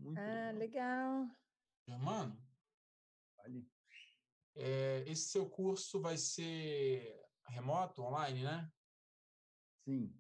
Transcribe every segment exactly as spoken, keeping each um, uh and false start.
Muito Ah, legal. legal. Germano, Ali. é, esse seu curso vai ser remoto, online, né? Sim.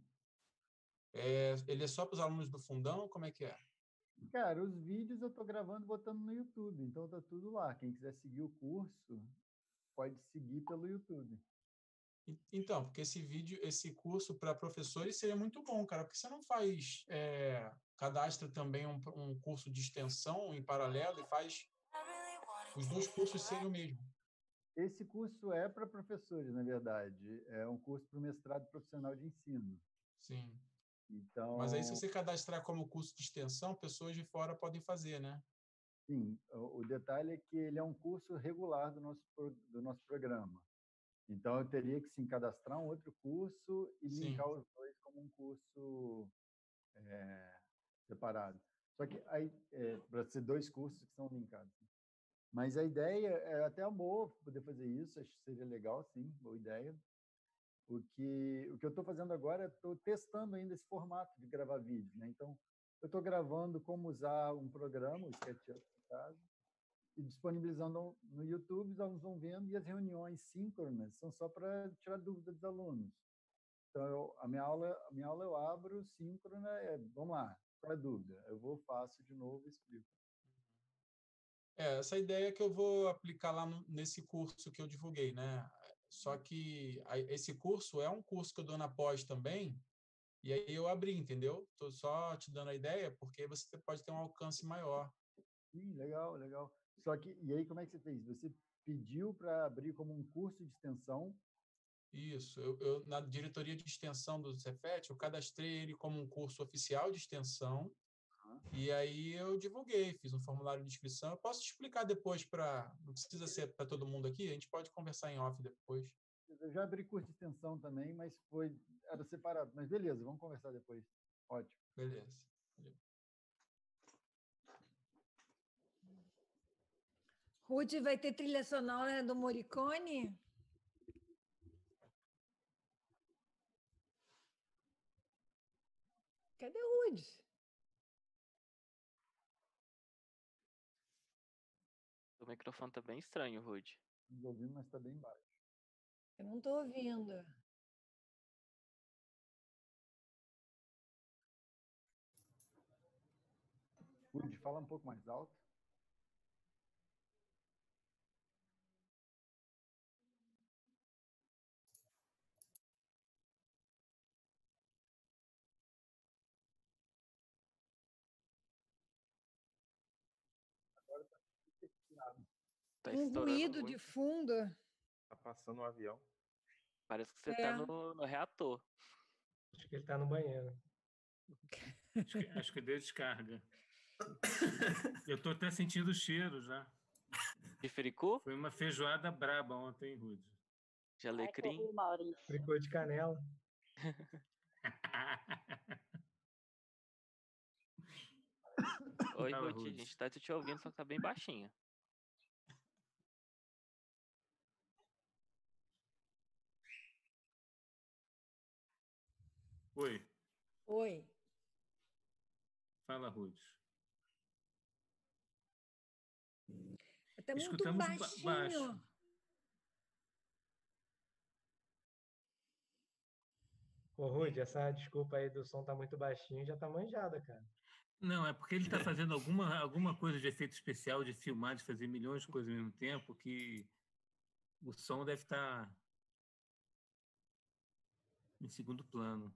É, ele é só para os alunos do fundão? Como é que é? Cara, os vídeos eu tô gravando e botando no YouTube, então tá tudo lá. Quem quiser seguir o curso, pode seguir pelo YouTube. E- Então, porque esse vídeo, esse curso para professores seria muito bom, cara, porque você não faz, é, cadastra também um, um curso de extensão em paralelo e faz os dois cursos serem o mesmo. Esse curso é para professores, na verdade. É um curso para o mestrado profissional de ensino. Sim. Então, Mas aí, se você cadastrar como curso de extensão, pessoas de fora podem fazer, né? sim, o, o detalhe é que ele é um curso regular do nosso, pro- do nosso programa. Então, eu teria que sim cadastrar um outro curso e Sim. linkar os dois como um curso é, separado. Só que aí, é, para ser dois cursos que são linkados. Mas a ideia é até amor poder fazer isso, acho que seria legal, sim, boa ideia. O que, o que eu estou fazendo agora, estou testando ainda esse formato de gravar vídeo, né? Então, eu estou gravando como usar um programa, o SketchUp, no caso, e disponibilizando no YouTube, os alunos vão vendo, e as reuniões síncronas são só para tirar dúvida dos alunos. Então, eu, a, minha aula, a minha aula eu abro, síncrona, é, vamos lá, qual é a dúvida? Eu vou, faço de novo e explico. É, essa ideia que eu vou aplicar lá no- nesse curso que eu divulguei, né? Só que a- esse curso é um curso que eu dou na pós também, e aí eu abri, entendeu? Estou só te dando a ideia, porque você pode ter um alcance maior. Sim, legal, legal. Só que, e aí, como é que você fez? Você pediu para abrir como um curso de extensão. Isso, eu, eu, na diretoria de extensão do Cefet, eu cadastrei ele como um curso oficial de extensão, e aí eu divulguei, fiz um formulário de inscrição. Eu posso te explicar depois, para não precisa ser para todo mundo aqui, a gente pode conversar em off depois. Eu já abri curso de extensão também, mas foi, era separado. Mas beleza, vamos conversar depois. Ótimo. Beleza. Ruth, vai ter trilha sonora do Morricone? Cadê o Ruth? O microfone tá bem estranho, Rude. Estamos ouvindo, mas está bem baixo. Eu não estou ouvindo. Rude, fala um pouco mais alto. Agora está fechado. Tá Um estourando ruído de muito. fundo. Tá passando um avião. Parece que você É. tá no, no reator. Acho que ele está no banheiro. Acho que, acho que deu descarga. Eu estou até sentindo o cheiro já. De Fericu? Foi uma feijoada braba ontem, Rude. De alecrim? Ai, Maurício. Fricô de canela. Oi, Fala, Ruth, a Rude. gente tá te ouvindo, só que tá bem baixinho. Oi, Oi. fala, Rude. Está muito Escutamos ba- baixinho. baixo. Ô, Rude, essa desculpa aí do som tá muito baixinho, já tá manjada, cara. Não, é porque ele está fazendo alguma, alguma coisa de efeito especial, de filmar, de fazer milhões de coisas ao mesmo tempo, que o som deve estar em segundo plano.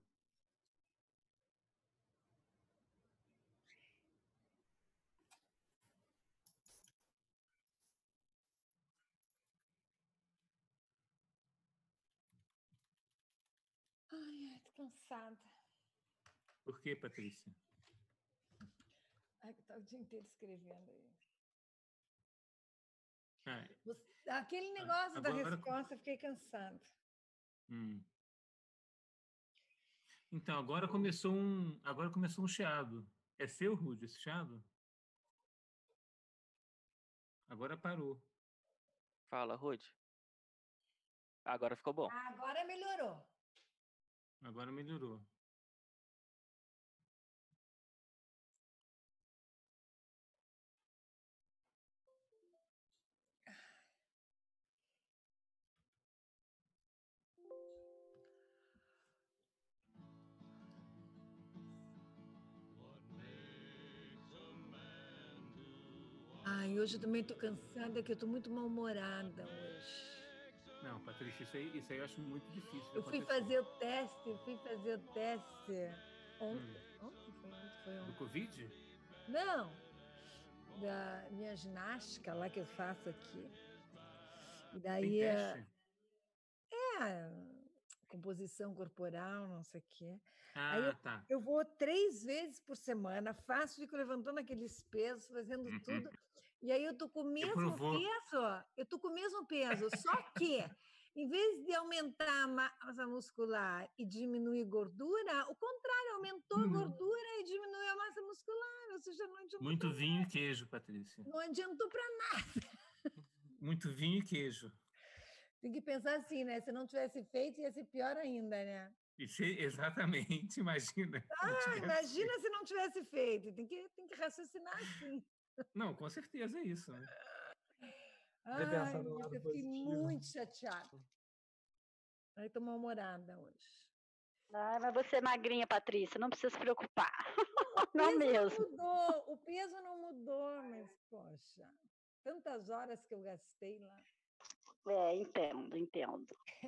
Ai, ai, tô cansada. Por quê, Patrícia? Ai, tá o dia inteiro escrevendo aí. Ah, Você- Aquele negócio da agora- resposta, eu fiquei cansada. hum. Então, agora começou um, agora começou um chiado. É seu, Rude, esse chiado? Agora parou. Fala, Ruth. Agora ficou bom. Agora melhorou. Agora melhorou. hoje eu também estou cansada, que eu estou muito mal-humorada hoje. Não, Patrícia, isso aí, isso aí eu acho muito difícil. de Eu fui acontecer. fazer o teste, eu fui fazer o teste ontem. Hum. Ontem foi, ontem foi Do ontem. Covid? Não, da minha ginástica lá que eu faço aqui. E Tem daí, é, teste? composição corporal, não sei o quê. Aí eu, Ah, tá. eu vou três vezes por semana, faço, fico levantando aqueles pesos, fazendo tudo. E aí eu tô com o mesmo provou. peso, eu tô com o mesmo peso, só que em vez de aumentar a massa muscular e diminuir gordura, o contrário, aumentou a Hum. gordura e diminuiu a massa muscular, ou seja, não adiantou, Muito vinho e queijo, Patrícia. não adiantou para nada. Muito vinho e queijo. Tem que pensar assim, né? Se não tivesse feito, ia ser pior ainda, né? E se, exatamente, imagina. se não Ah, tivesse imagina feito. se não tivesse feito. Tem que, tem que raciocinar assim. Não, com certeza é isso, né? Vai Ai, pensar no mas lado eu fiquei positivo. muito chateada. Aí tô mal-humorada hoje. Ai, mas você é magrinha, Patrícia, não precisa se preocupar. O Não peso mesmo. não mudou, o peso não mudou, mas, poxa, tantas horas que eu gastei lá. É, entendo, entendo.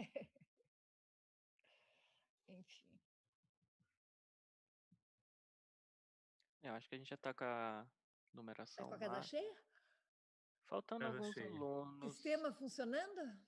Enfim. Eu acho que a gente já tá com a Tá numeração com a casa lá. cheia? Faltando Casa alguns cheia. alunos. Sistema funcionando?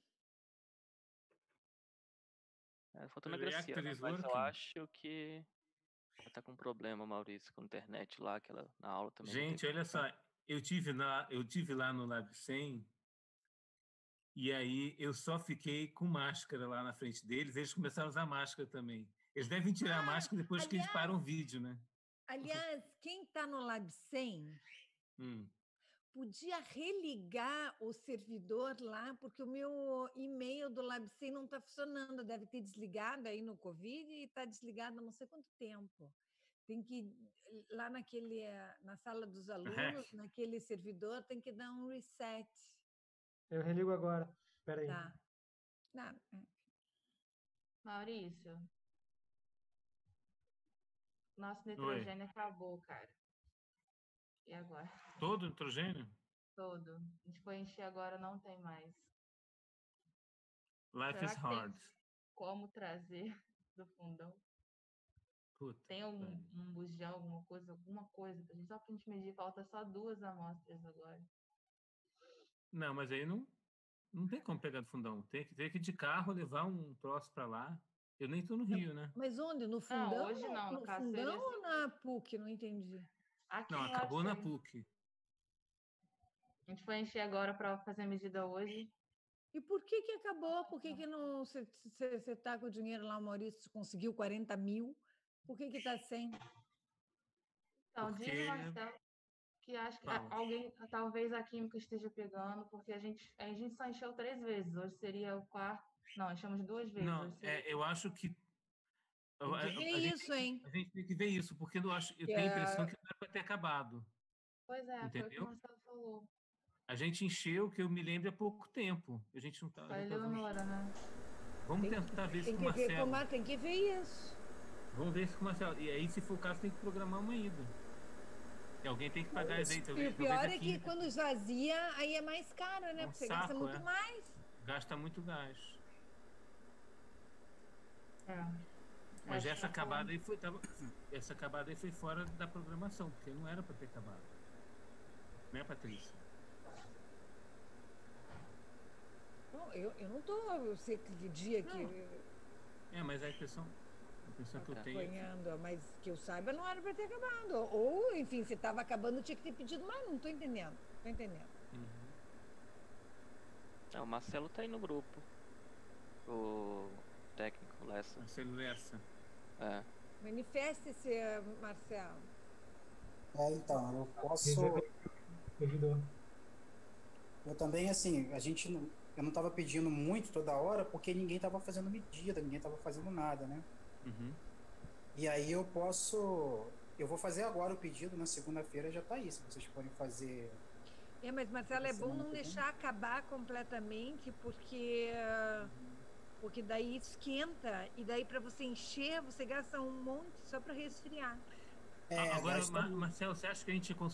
É, faltando a Reactor Graciana, is mas eu working. acho que ela tá com um problema, Maurício, com a internet lá, que ela na aula também não Gente, teve olha só, eu tive, na, eu tive lá no Lab cem e aí eu só fiquei com máscara lá na frente deles, eles começaram a usar máscara também. Eles devem tirar a máscara depois que eles aliás- param o vídeo, né? Aliás, quem está no Lab cem Hum. podia religar o servidor lá, porque o meu e-mail do Lab cem não está funcionando. Deve ter desligado aí no Covid e está desligado há não sei quanto tempo. Tem que ir lá naquele, eh, na sala dos alunos, naquele servidor, tem que dar um reset. Eu religo agora. Espera aí. Tá. Não, é. Maurício, nosso nitrogênio acabou, cara. E agora? Todo nitrogênio? Todo. A gente foi encher agora, não tem mais. Life Será is que tem hard. como trazer do fundão? Puta, Tem um, velho. um bujão, alguma coisa, alguma coisa pra gente, só pra gente medir. Falta só duas amostras agora. Não, mas aí não, não tem como pegar do fundão. Tem que ter que ir de carro levar um troço para lá. Eu nem tô no Rio, né? Mas onde? No fundão? hoje não, no No caso fundão seria ou na PUC? Não entendi. Aqui Não, no acabou na Lab cem. PUC. A gente foi encher agora para fazer a medida hoje. E por que que acabou? Por que que não... Você está com o dinheiro lá, o Maurício conseguiu quarenta mil. Por que que está sem? Então, Porque- diz o Marcelo que acho que a- Fala. alguém, talvez a química esteja pegando, porque a gente, a gente só encheu três vezes. Hoje seria o quarto. Não, enchemos duas vezes. Não, Hoje seria... é, eu acho que. Tem a- que a- ver a gente isso, tem- hein? A gente tem que ver isso, porque eu, acho, eu Que tenho a é- impressão que não era para ter acabado. Pois é, foi o que Entendeu? o Marcelo falou. A gente encheu, que eu me lembro, há pouco tempo. A gente não tá. A já tá- Eleonora, né? Vamos Tem- tentar ver isso Tem com o que ver Marcelo. como é, tem que ver isso. Vamos ver isso com o Marcelo. E aí, se for o caso, tem que programar uma ida. E alguém tem que pagar isso aí. E Talvez, o pior talvez é a que química quando esvazia, aí é mais caro, né? É um Porque você gasta saco, muito é. mais. Gasta muito gás. É. Mas Acho essa que acabada aí foi. Tava, essa acabada aí foi fora da programação, porque não era para ter acabado. Né, Patrícia? Não, eu, eu não estou, eu sei que dia que Não. eu É, mas a impressão, a impressão que eu tenho. é que- acompanhando, mas que eu saiba não era para ter acabado. Ou, enfim, se estava acabando, tinha que ter pedido mais. Não estou entendendo. Estou entendendo. Uhum. Não, o Marcelo tá aí no grupo. O técnico Lessa. Marcelo Lessa. É. Manifeste-se, Marcelo. É, então, eu posso. Servidor. Eu também, assim, a gente não. Eu não estava pedindo muito toda hora porque ninguém estava fazendo medida, ninguém estava fazendo nada, né? Uhum. E aí eu posso. Eu vou fazer agora o pedido, na segunda-feira já tá aí. Se vocês podem fazer. É, mas, Marcelo, é bom Semana não que vem. deixar acabar completamente, porque, porque daí esquenta, e daí para você encher, você gasta um monte só para resfriar. É, Ah, Agora, gasta Ma- muito. Marcelo, você acha que a gente consu-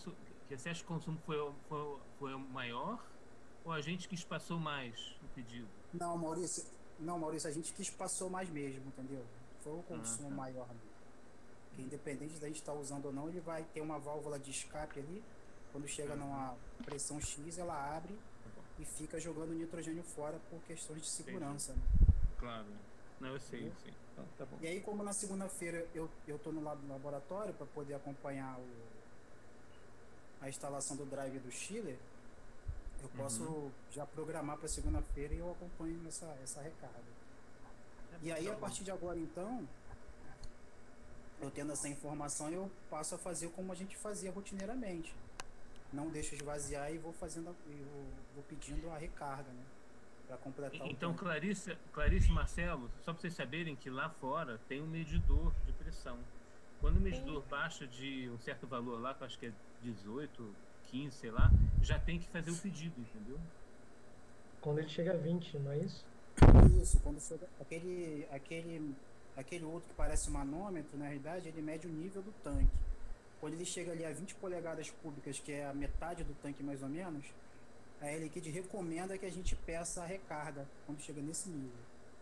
Que você acha que o consumo foi, foi, foi maior ou a gente que espaçou mais o pedido? Não, Maurício, não, Maurício, a gente que espaçou mais mesmo, entendeu? Foi o consumo Ah, tá. maior mesmo. Porque independente da gente estar usando ou não, ele vai ter uma válvula de escape ali. Quando chega Uhum. numa pressão X, ela abre e fica jogando nitrogênio fora por questões de segurança. Né? Claro. Não, eu sei, eu sei. Então, tá bom. E aí, como na segunda-feira eu, eu tô no lab- laboratório para poder acompanhar o, a instalação do drive do chiller, eu posso Uhum. já programar para segunda-feira e eu acompanho essa, essa recarga. E aí, Tá a bom. partir de agora, então, eu tendo essa informação, eu passo a fazer como a gente fazia rotineiramente. Não deixo esvaziar e vou fazendo, a- e vou, vou pedindo a recarga, né? Para completar Então, o tanque. Clarice, Clarice e Marcelo, só para vocês saberem que lá fora tem um medidor de pressão. Quando o medidor baixa de um certo valor lá, que eu acho que é dezoito, quinze, sei lá, já tem que fazer o pedido, entendeu? Quando ele chega a vinte, não é isso? Isso, quando chega aquele, aquele, aquele outro que parece um manômetro, na realidade, ele mede o nível do tanque. Quando ele chega ali a vinte polegadas cúbicas, que é a metade do tanque mais ou menos, a Air Liquide recomenda que a gente peça a recarga quando chega nesse nível.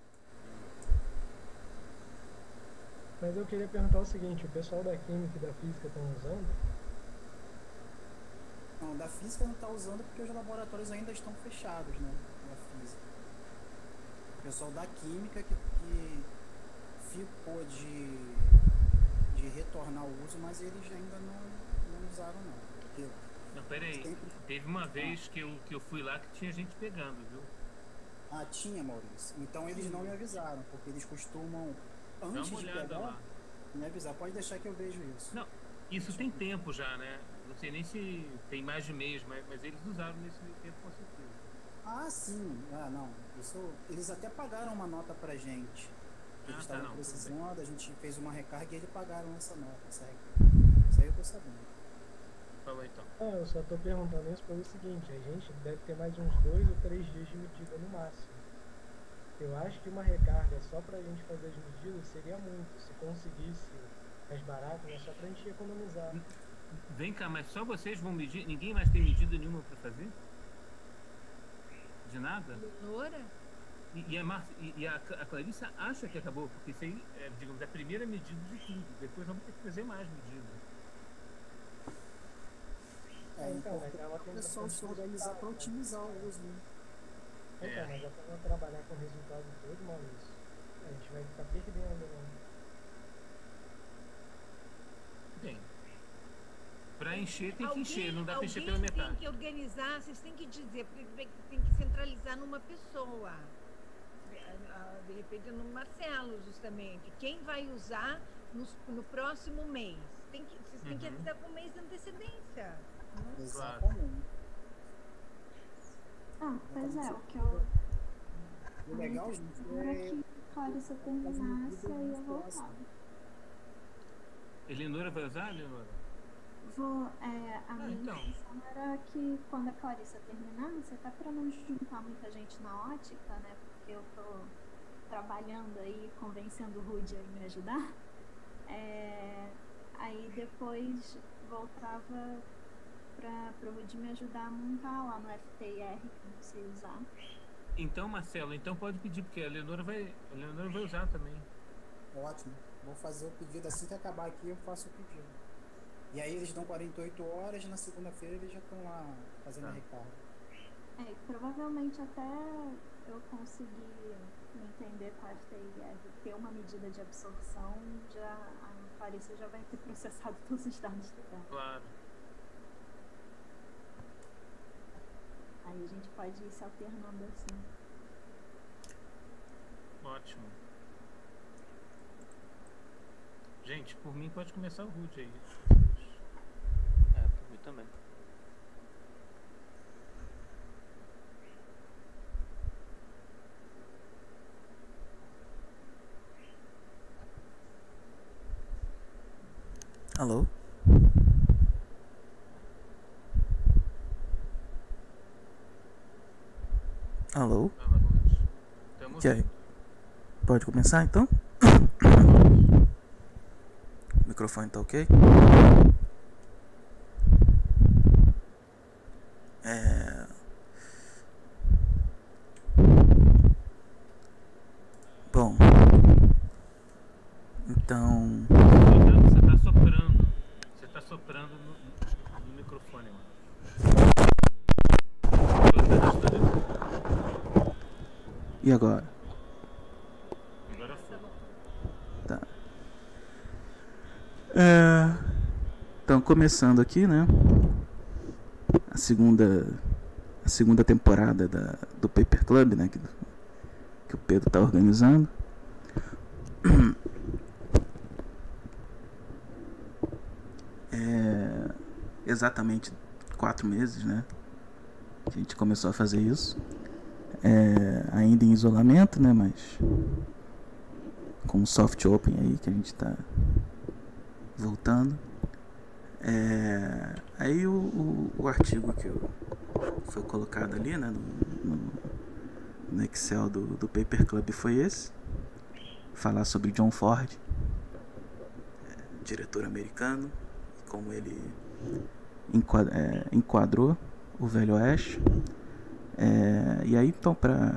Mas eu queria perguntar o seguinte, o pessoal da química e da física estão usando? Não, da física não está usando porque os laboratórios ainda estão fechados, né? Da física. O pessoal da química que, que ficou de, de retornar o uso, mas eles ainda não, não usaram não. Porque Não, peraí. sempre... Teve uma vez que eu, que eu fui lá que tinha gente pegando, viu? Ah, tinha, Maurício. Então eles não me avisaram, porque eles costumam, Dá antes uma de olhada pegar, lá. me avisar. Pode deixar que eu vejo isso. Não, isso tem tempo já, né? Não sei nem se tem mais de mês, mas, mas eles usaram nesse meio tempo com certeza. Ah, sim. Ah, não. Isso, eles até pagaram uma nota pra gente. Ah, Eles tá, estavam não, tudo precisando, a gente fez uma recarga e eles pagaram essa nota, essa recarga. Isso aí eu tô sabendo. Fala então. Ah, eu só tô perguntando isso pelo seguinte, a gente deve ter mais uns dois ou três dias de medida no máximo. Eu acho que uma recarga só pra gente fazer as medidas seria muito. Se conseguisse mais barato, mas só pra gente economizar. Vem cá, mas só vocês vão medir? Ninguém mais tem medida nenhuma para fazer? De nada? Loura? E, e, a, Mar... e e a, a Clarissa acha que acabou, porque isso aí é, digamos, a primeira medida de tudo. Depois vamos ter que fazer mais medidas. É, Então, então, mas ela o tem pessoal se organizar para otimizar o uso, né? Então, É. mas até não trabalhar com o resultado todo, Maurício, a gente vai ficar perdendo, né? Bem, para encher tem que Alguém- encher, não dá para encher alguém pela tem metade. que organizar, vocês têm que dizer, porque tem que- tem que centralizar numa pessoa. Ah, De repente no Marcelo, justamente. Quem vai usar nos- no, próximo mês? Tem que, vocês têm que Uhum. avisar com um mês de antecedência. Exatamente. Ah, pois é, o que eu O legal, gente, era é que Clarissa terminasse, eu ia voltar. Eleonora vai usar, Eleonora? Vou, é, a minha então. intenção era que quando a Clarissa terminasse, até para não juntar muita gente na ótica, né? Porque eu tô trabalhando aí, convencendo o Rudy a me ajudar. É, aí depois voltava para o Rudy me ajudar a montar lá no F T I R, que eu não sei usar. Então, Marcelo, então pode pedir, porque a Eleonora vai, a Eleonora vai usar também. ótimo. Vou fazer o pedido assim que acabar aqui, eu faço o pedido. E aí eles dão quarenta e oito horas, na segunda-feira eles já estão lá fazendo a Tá. recarga. É, e provavelmente até eu conseguir me entender com a F T I R, ter uma medida de absorção, já, a Clarissa já vai ter processado todos os dados dela. Claro. Aí a gente pode ir se alternando assim. Ótimo. Gente, por mim pode começar o Rude aí. É, por mim também. Alô? Alô? Fala, Rude. Tamo E aí? junto. Pode começar então? O microfone tá ok? E agora? Agora foi. Tá. É, então, começando aqui, né? A segunda, a segunda temporada da, do Paper Club, né? Que, que o Pedro está organizando. É, exatamente quatro meses, né? Que a gente começou a fazer isso. É, ainda em isolamento, né? Mas com um soft open aí que a gente está voltando. É, aí o, o, o artigo que eu, foi colocado ali, né, no, no, no Excel do, do Paper Club foi esse. Falar sobre John Ford, é, diretor americano, como ele enquadra, é, enquadrou o Velho Oeste. É, e aí, então, para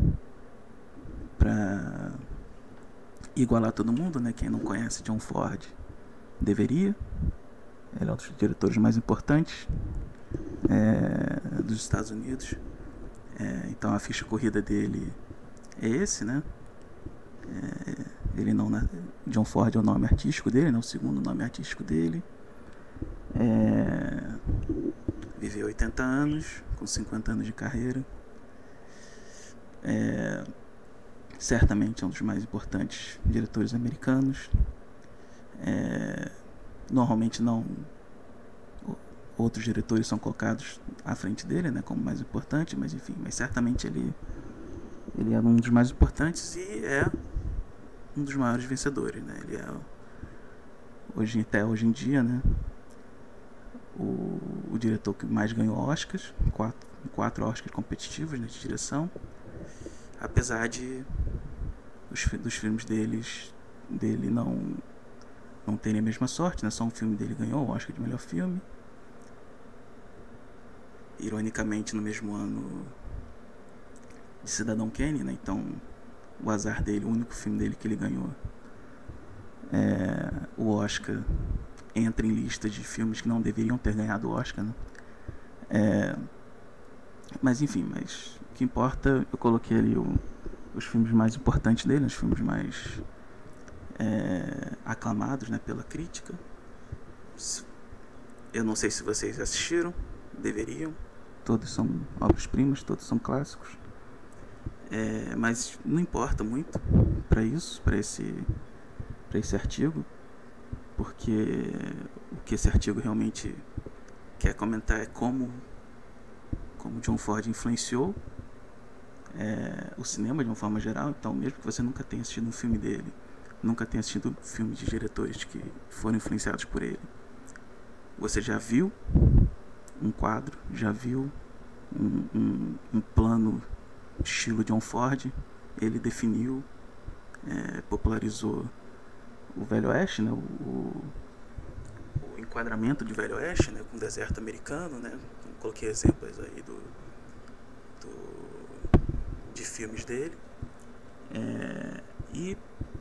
para igualar todo mundo, né, quem não conhece John Ford deveria. Ele é um dos diretores mais importantes é, dos Estados Unidos. É, então a ficha corrida dele é esse, né? É, ele não, John Ford é o nome artístico dele, né? O segundo nome artístico dele. É, viveu oitenta anos, com cinquenta anos de carreira. É, certamente é um dos mais importantes diretores americanos. É, normalmente não outros diretores são colocados à frente dele, né, como mais importante, mas enfim, mas certamente ele ele é um dos mais importantes e é um dos maiores vencedores, né? Ele é hoje até hoje em dia, né, o, o diretor que mais ganhou Oscars, quatro, quatro Oscars competitivos, né, de direção, apesar de os, dos filmes deles dele não não terem a mesma sorte, né? Só um filme dele ganhou o Oscar de melhor filme. Ironicamente, no mesmo ano de Cidadão Kane, né? Então, o azar dele, o único filme dele que ele ganhou, é, o Oscar entra em lista de filmes que não deveriam ter ganhado o Oscar, né? É, mas enfim, mas o que importa, eu coloquei ali o, os filmes mais importantes dele, os filmes mais É, aclamados, né, pela crítica. Eu não sei se vocês assistiram, deveriam. Todos são obras-primas, todos são clássicos. É, mas não importa muito para isso, para esse, para esse artigo, porque o que esse artigo realmente quer comentar é como, como John Ford influenciou é, o cinema de uma forma geral. Então, mesmo que você nunca tenha assistido um filme dele, nunca tenha assistido filmes de diretores que foram influenciados por ele, você já viu um quadro, já viu um, um, um plano estilo John Ford. Ele definiu, é, popularizou o Velho Oeste, né, o, o, o enquadramento de Velho Oeste, né, com o deserto americano, né. Coloquei exemplos aí do, do de filmes dele, é, e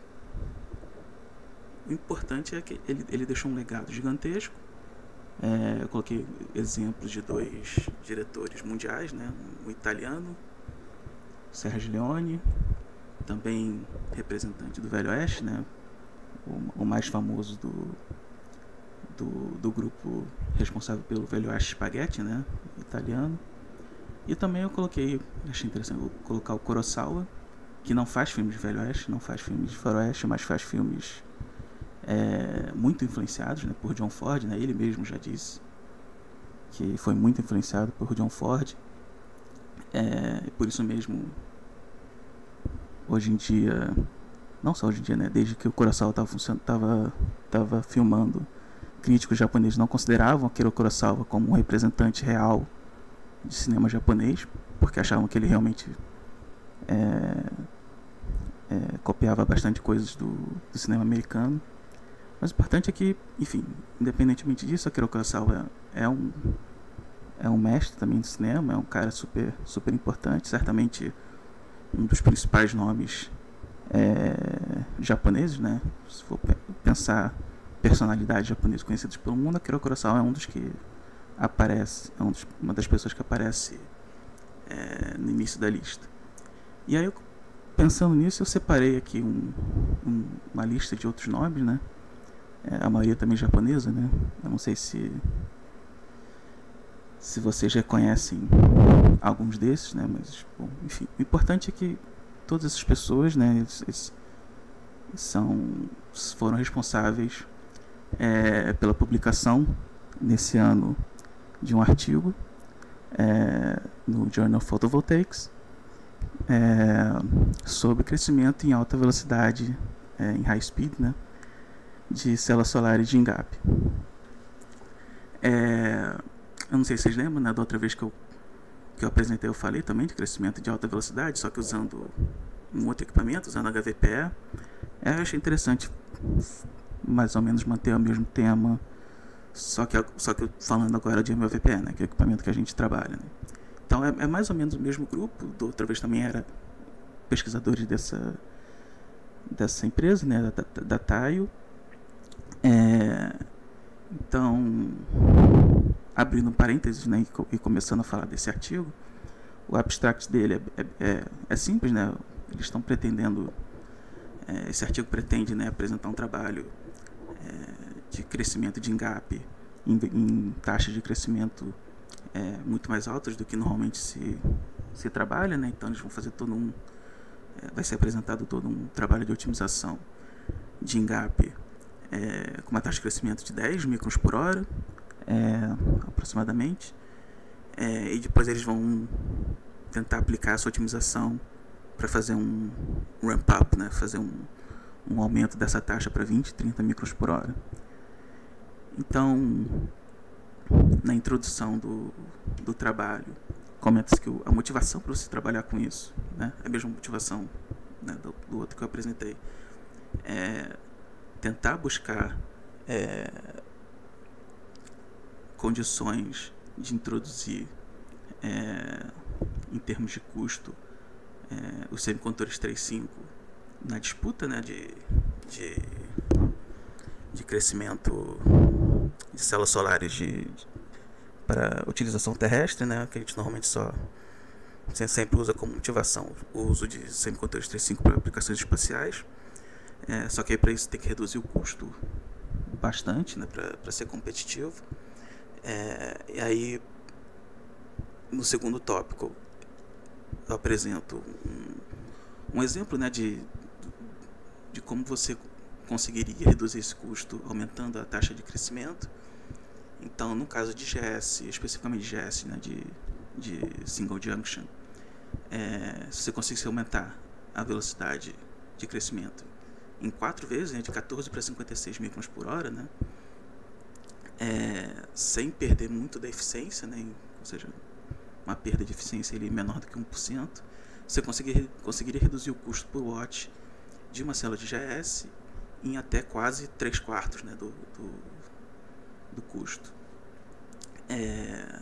o importante é que ele, ele deixou um legado gigantesco. É, eu coloquei exemplos de dois diretores mundiais, né? Um italiano, Sergio Leone, também representante do Velho Oeste, né? O, o mais famoso do, do, do grupo responsável pelo Velho Oeste Spaghetti, né? Italiano. E também eu coloquei, achei interessante vou colocar o Kurosawa, que não faz filmes de Velho Oeste, não faz filmes de faroeste, mas faz filmes É, muito influenciados, né, por John Ford, né? Ele mesmo já disse que foi muito influenciado por John Ford. É, por isso mesmo, hoje em dia, não só hoje em dia, né, desde que o Kurosawa estava tava, tava filmando, críticos japoneses não consideravam Akira Kurosawa como um representante real de cinema japonês, porque achavam que ele realmente é, é, copiava bastante coisas do, do cinema americano. Mas o importante é que, enfim, independentemente disso, Akira Kurosawa é, é um é um mestre também do cinema, é um cara super, super importante, certamente um dos principais nomes é, japoneses, né? Se for pensar personalidades japonesas conhecidas pelo mundo, Akira Kurosawa é um dos que aparece, é um dos, uma das pessoas que aparece é, no início da lista. E aí eu pensando nisso, eu separei aqui um, um, uma lista de outros nomes, né? É, a maioria também japonesa, né? Eu não sei se se vocês já conhecem alguns desses, né? Mas, bom, enfim, o importante é que todas essas pessoas, né? Eles, eles são, foram responsáveis é, pela publicação nesse ano de um artigo é, no Journal of Photovoltaics é, sobre crescimento em alta velocidade, é, em high speed, né? De células solares de ENGAP. É, eu não sei se vocês lembram, né, da outra vez que eu, que eu apresentei, eu falei também de crescimento de alta velocidade, só que usando um outro equipamento, usando H V P E. É, eu achei interessante mais ou menos manter o mesmo tema, só que, só que falando agora de M V P E, né, que é o equipamento que a gente trabalha. Né. Então é, é mais ou menos o mesmo grupo, da outra vez também era pesquisadores dessa, dessa empresa, né, da, da, da Taio. É, então, abrindo um parênteses, né, e, e começando a falar desse artigo, o abstract dele é, é, é, é simples, né, eles estão pretendendo, é, esse artigo pretende, né, apresentar um trabalho é, de crescimento de ENGAP em, em taxas de crescimento é, muito mais altas do que normalmente se, se trabalha, né, então eles vão fazer todo um, é, vai ser apresentado todo um trabalho de otimização de ENGAP É, com uma taxa de crescimento de dez microns por hora, é, aproximadamente, é, e depois eles vão tentar aplicar essa otimização para fazer um ramp-up, né, fazer um, um aumento dessa taxa para vinte, trinta microns por hora. Então, na introdução do, do trabalho, comenta-se que a motivação para você trabalhar com isso, né, é a mesma motivação, né, do, do outro que eu apresentei, é tentar buscar é, condições de introduzir, é, em termos de custo, é, os semicondutores três ponto cinco na disputa, né, de, de, de crescimento de células solares de, de, para utilização terrestre, né, que a gente normalmente só sempre usa como motivação o uso de semicondutores três ponto cinco para aplicações espaciais. É, só que para isso tem que reduzir o custo bastante, né, para ser competitivo. É, e aí, no segundo tópico, eu apresento um, um exemplo, né, de, de como você conseguiria reduzir esse custo aumentando a taxa de crescimento. Então, no caso de G S, especificamente de G S, né, de, de Single Junction, é, se você conseguisse aumentar a velocidade de crescimento em quatro vezes, né, de quatorze para cinquenta e seis microns por hora, né, é, sem perder muito da eficiência, né, ou seja, uma perda de eficiência ali menor do que um por cento, você conseguiria, conseguiria reduzir o custo por watt de uma célula de G S em até quase três quartos, né, do, do, do custo. É,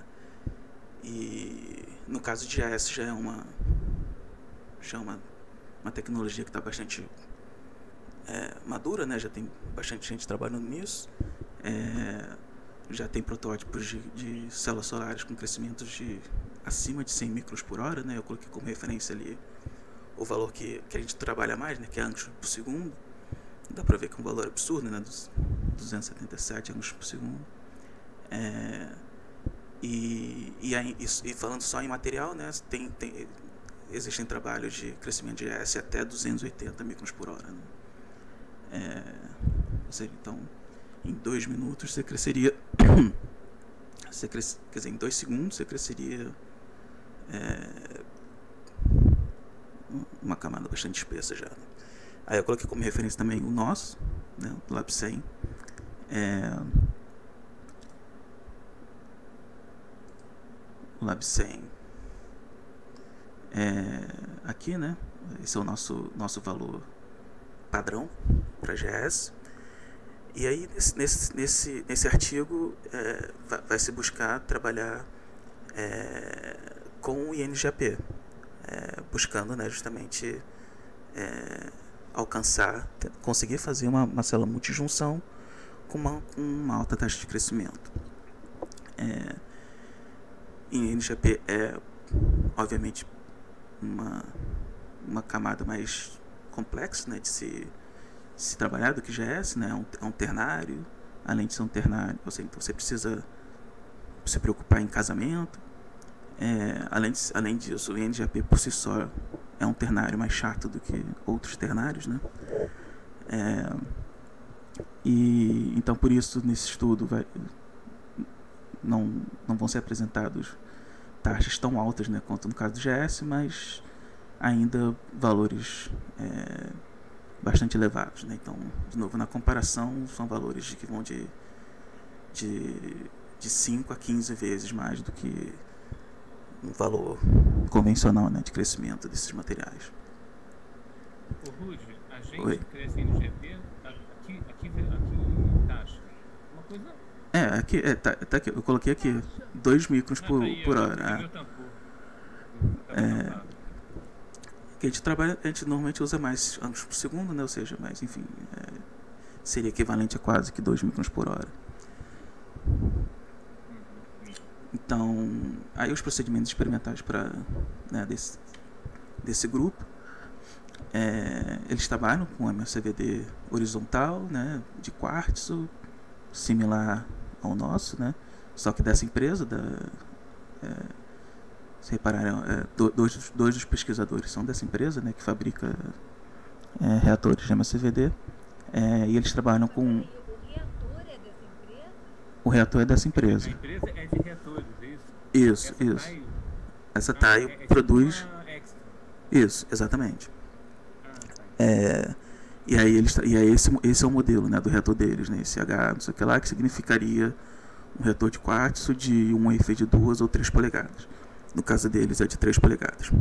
e no caso de G S já é uma, já é uma, uma tecnologia que está bastante É, madura, né? Já tem bastante gente trabalhando nisso, é, já tem protótipos de, de células solares com crescimentos de acima de cem microns por hora, né? Eu coloquei como referência ali o valor que, que a gente trabalha mais, né? Que é angstrom por segundo. Dá pra ver que é um valor absurdo, né? Dos duzentos e setenta e sete angstrom por segundo. É, e, e, aí, e falando só em material, né? Tem, tem, existem trabalhos de crescimento de G S até duzentos e oitenta microns por hora, né? É, ou seja, então, em dois minutos você cresceria, você cresce, quer dizer, em dois segundos você cresceria é, uma camada bastante espessa já. Né? Aí eu coloquei como referência também o nosso, né, o Lab cem. É, o Lab cem é, aqui, né? Esse é o nosso, nosso valor padrão para G S. E aí nesse, nesse, nesse artigo é, vai, vai se buscar trabalhar é, com o I N G A P, é, buscando, né, justamente é, alcançar, conseguir fazer uma, uma célula multijunção com uma, com uma alta taxa de crescimento. É, I N G A P é obviamente uma uma camada mais complexa, né, de se, se trabalhar do que G S, né, é um, é um ternário, além de ser um ternário, você, então você precisa se preocupar em casamento, é, além, de, além disso, o N G A P por si só é um ternário mais chato do que outros ternários, né, é, e então por isso nesse estudo vai, não, não vão ser apresentados taxas tão altas, né, quanto no caso do G S, mas ainda valores é, bastante elevados, né? Então, de novo, na comparação, são valores de, que vão de, de, de cinco a quinze vezes mais do que um valor convencional, né, de crescimento desses materiais. Ô, Rudy, a gente Oi. cresce no G P, aqui, aqui, aqui taxa. Uma coisa... É, aqui, é, tá, tá aqui, eu coloquei aqui dois microns por, por hora. É, é, que a gente trabalha, a gente normalmente usa mais anos por segundo, né? Ou seja, mais, enfim, é, seria equivalente a quase que dois microns por hora. Então, aí os procedimentos experimentais para, né, desse, desse grupo, é, eles trabalham com M C V D horizontal, né, de quartzo, similar ao nosso, né, só que dessa empresa, da, é, se repararem, é, dois, dois dos pesquisadores são dessa empresa, né, que fabrica é, reatores de M C V D, é, e eles trabalham com... O reator é dessa empresa. A empresa é de reatores, é isso? Isso, Essa isso. Taio... Essa Ah, Taio é, é produz... tipo uma Exxon. Isso, exatamente. Ah, tá. É, e aí, eles, e aí esse, esse é o modelo, né, do reator deles, né, esse H, não sei o que lá, que significaria um reator de quartzo de um wafer de duas ou três polegadas. No caso deles é de três polegadas.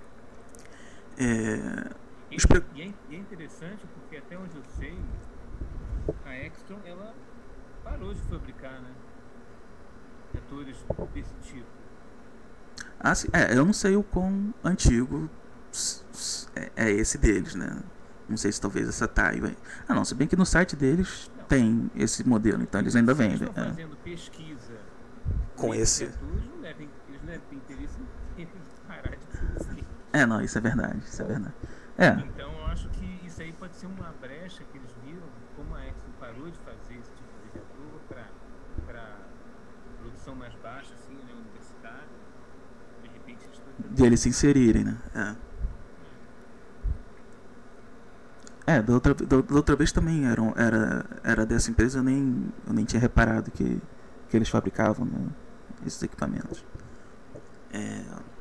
É, E, os pre- e, é, e é interessante porque até onde eu sei, a Exxon, ela parou de fabricar, né, reatores desse tipo. Ah, sim, é, eu não sei o quão antigo s- s- é, é esse deles, né? Não sei se talvez essa Taio... vai- Ah, não, se bem que no site deles Não. tem esse modelo, então eles ainda Se eles vendem. estão É. fazendo pesquisa Com nesses esse... reatores, não devem, eles não devem ter interesse em parar de produzir. É, não, isso é verdade, isso é verdade. É, Então eu acho que isso aí pode ser uma brecha que eles viram, como a Exxon parou de fazer esse tipo de reator para produção mais baixa, assim, né, universitária, de repente eles estão tentando... de eles se inserirem, né? É. É, da outra, da, da outra vez também eram, era, era dessa empresa, eu nem, eu nem tinha reparado que, que eles fabricavam, né, esses equipamentos. É,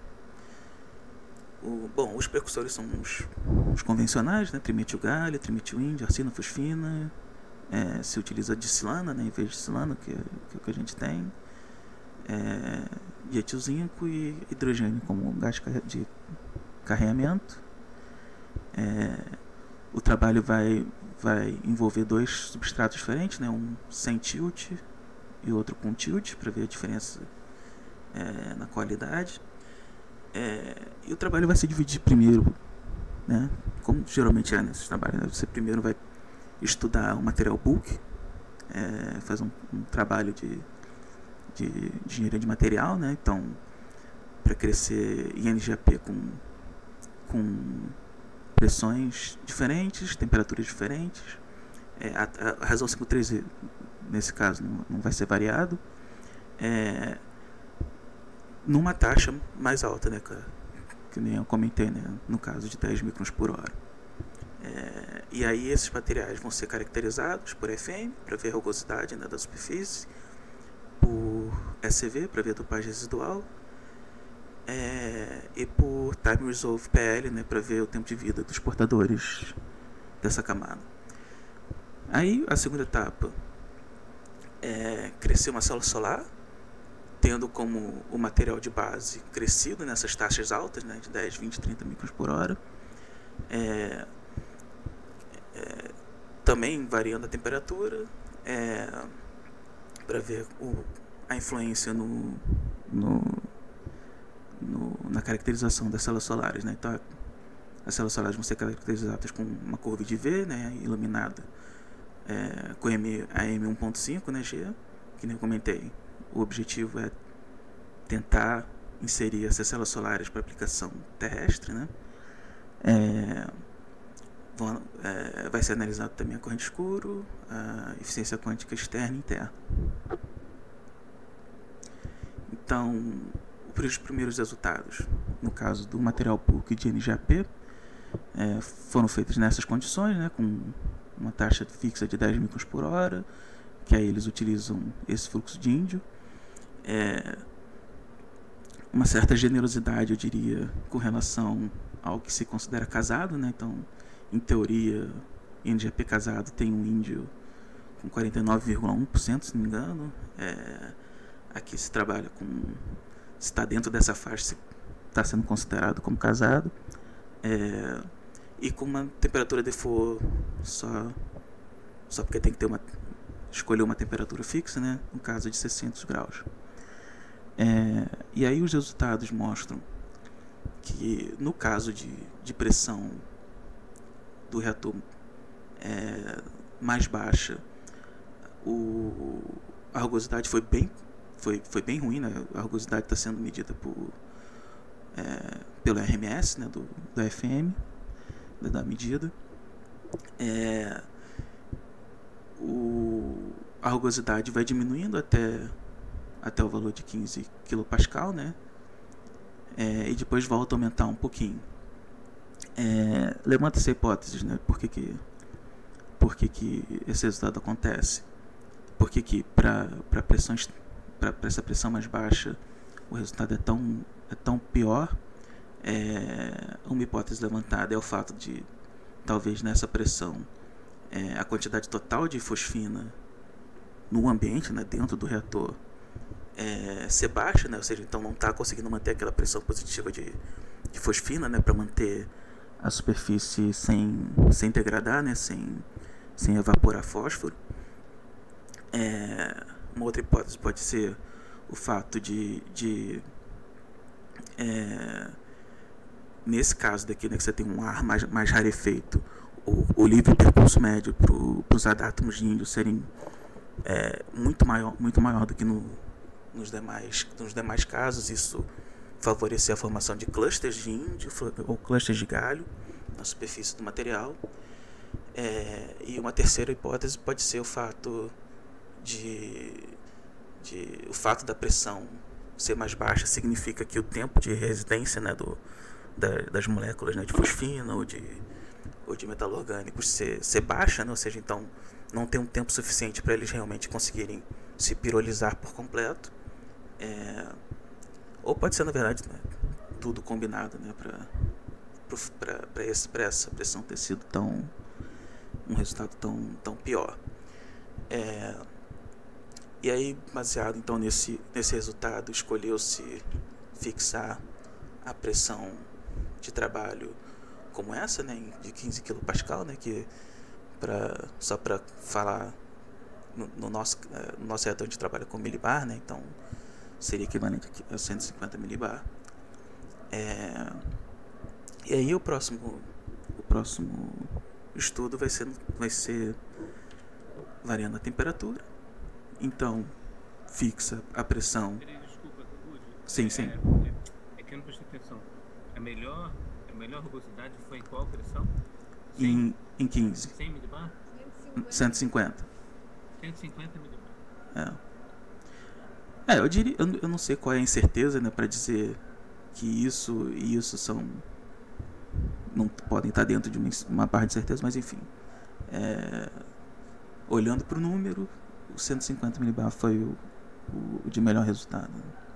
o, bom, os precursores são os, os convencionais, né, trimetilgalho, trimetilíndio, arsina fosfina, é, se utiliza dicilana, né, em vez de silano, que, que é o que a gente tem, é, dietilzinco e hidrogênio como gás de carreamento. É, o trabalho vai, vai envolver dois substratos diferentes, né? Um sem tilt e outro com tilt, para ver a diferença é, na qualidade. É, e o trabalho vai se dividir primeiro, né? Como geralmente é nesses trabalhos, né? Você primeiro vai estudar o material bulk, é, fazer um, um trabalho de, de, de engenharia de material, né? Então, para crescer I N G A P com, com pressões diferentes, temperaturas diferentes, é, a, a razão cinco três nesse caso não, não vai ser variado, é, numa taxa mais alta, né, que, que nem eu comentei, né, no caso de dez microns por hora. É, e aí esses materiais vão ser caracterizados por F M, para ver a rugosidade, né, da superfície, por S C V, para ver a dopagem residual, É, e por Time Resolve P L, né, para ver o tempo de vida dos portadores dessa camada. Aí a segunda etapa é crescer uma célula solar, tendo como o material de base crescido nessas taxas altas, né, de dez, vinte, trinta microns por hora, é, é, também variando a temperatura, é, para ver o, a influência no, no No, na caracterização das células solares, né? Então, as células solares vão ser caracterizadas com uma curva de V, né, iluminada é, com a M um ponto cinco, né, G, que nem eu comentei. O objetivo é tentar inserir essas células solares para aplicação terrestre, né? É, vão, é, vai ser analisado também a corrente escuro, a eficiência quântica externa e interna. Então, os primeiros resultados, no caso do material P U C e de N G A P, é, foram feitos nessas condições, né, com uma taxa fixa de dez microns por hora, que aí eles utilizam esse fluxo de índio. É, uma certa generosidade, eu diria, com relação ao que se considera casado, né? Então, em teoria, N G A P casado tem um índio com quarenta e nove vírgula um por cento, se não me engano. É, aqui se trabalha com... se está dentro dessa faixa, se está sendo considerado como casado. É, e com uma temperatura default só, só porque tem que ter uma, escolher uma temperatura fixa, né? No caso de seiscentos graus. É, e aí os resultados mostram que no caso de, de pressão do reator é, mais baixa, o, a rugosidade foi bem, foi, foi bem ruim, né? A rugosidade está sendo medida por, é, pelo R M S, né? do, do F M, da, da medida. É, o, a rugosidade vai diminuindo até, até o valor de quinze quilopascal, né? É, e depois volta a aumentar um pouquinho. É, levanta-se a hipótese, né? Por que, que, por que, que esse resultado acontece? Por que, que para pressões, para essa pressão mais baixa, o resultado é tão, é tão pior? É, uma hipótese levantada é o fato de, talvez nessa pressão, é, a quantidade total de fosfina no ambiente, né, dentro do reator, É, ser baixa, né? Ou seja, então não está conseguindo manter aquela pressão positiva de, de fosfina, né? Para manter a superfície sem, sem degradar, né? sem, sem evaporar fósforo. É, uma outra hipótese pode ser o fato de, de é, nesse caso daqui, né, que você tem um ar mais, mais rarefeito, o, o livre percurso médio para os adátomos de índio serem é, muito, maior, muito maior do que no Nos demais, nos demais casos, isso favorecer a formação de clusters de índio ou clusters de galho na superfície do material. É, e uma terceira hipótese pode ser o fato de, de o fato da pressão ser mais baixa significa que o tempo de residência, né, do, da, das moléculas, né, de fosfina ou de, ou de metalorgânicos ser, ser baixa, né, ou seja, então não tem um tempo suficiente para eles realmente conseguirem se pirolizar por completo. É, ou pode ser, na verdade, né, tudo combinado, né, para essa pressão ter sido tão, um resultado tão, tão pior. É, e aí, baseado então nesse, nesse resultado, escolheu-se fixar a pressão de trabalho como essa, né, de quinze quilopascal, né, que pra, só para falar, no, no, nosso, no nosso reator a gente trabalha com milibar, né, então seria equivalente a cento e cinquenta milibar. É, e aí o próximo, o próximo estudo vai ser, vai ser variando a temperatura. Então, fixa a pressão. Desculpa, Rudy. Sim, sim. É, é que eu não prestei atenção. A melhor, a melhor rugosidade foi em qual pressão? Em, em quinze. cem milibar? cento e cinquenta. cento e cinquenta milibar. É. É, eu diria, eu, eu não sei qual é a incerteza, né, para dizer que isso e isso são, não podem estar dentro de uma, uma barra de certeza, mas enfim, é, olhando para o número, o cento e cinquenta milibar foi o, o, o de melhor resultado.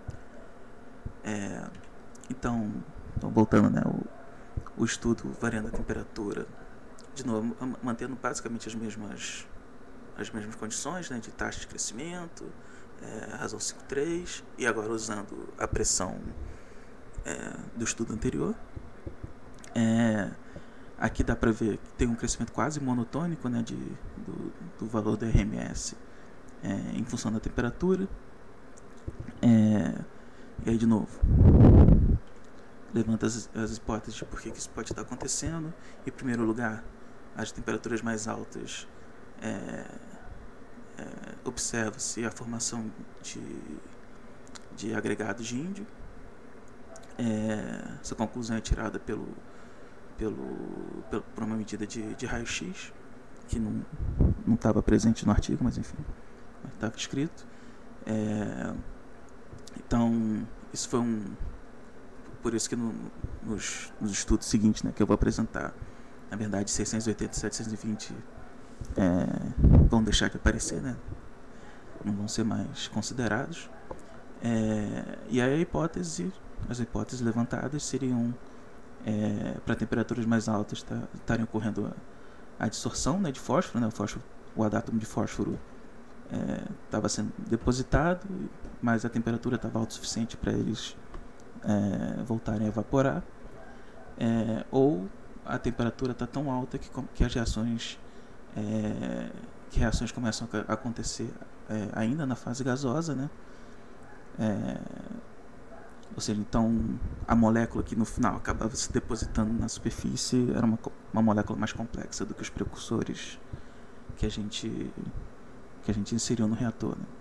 É, então, então, voltando, né, o, o estudo variando a temperatura, de novo, mantendo basicamente as mesmas, as mesmas condições, né, de taxa de crescimento, É, razão cinco três, e agora usando a pressão é, do estudo anterior. É, aqui dá para ver que tem um crescimento quase monotônico, né, de, do, do valor do R M S é, em função da temperatura. É, e aí, de novo, levanta as, as hipóteses de por que, que isso pode estar acontecendo. Em primeiro lugar, as temperaturas mais altas, é, É, observa-se a formação de, de agregados de índio. É, essa conclusão é tirada pelo, pelo, pelo, por uma medida de, de raio-x, que não não estava presente no artigo, mas enfim, estava escrito. É, então, isso foi um... Por isso que no, nos, nos estudos seguintes, né, que eu vou apresentar, na verdade, seiscentos e oitenta e setecentos e vinte é, vão deixar de aparecer, né? Não vão ser mais considerados. É, e aí a hipótese, as hipóteses levantadas seriam é, para temperaturas mais altas estarem tá, ocorrendo a, a dissorção, né, de fósforo, né? O fósforo, o adátomo de fósforo estava é, sendo depositado, mas a temperatura estava alta o suficiente para eles é, voltarem a evaporar, é, ou a temperatura está tão alta que, que as reações é, que reações começam a acontecer é, ainda na fase gasosa, né? É, ou seja, então a molécula que no final acabava se depositando na superfície era uma, uma molécula mais complexa do que os precursores que a gente que a gente inseriu no reator, né?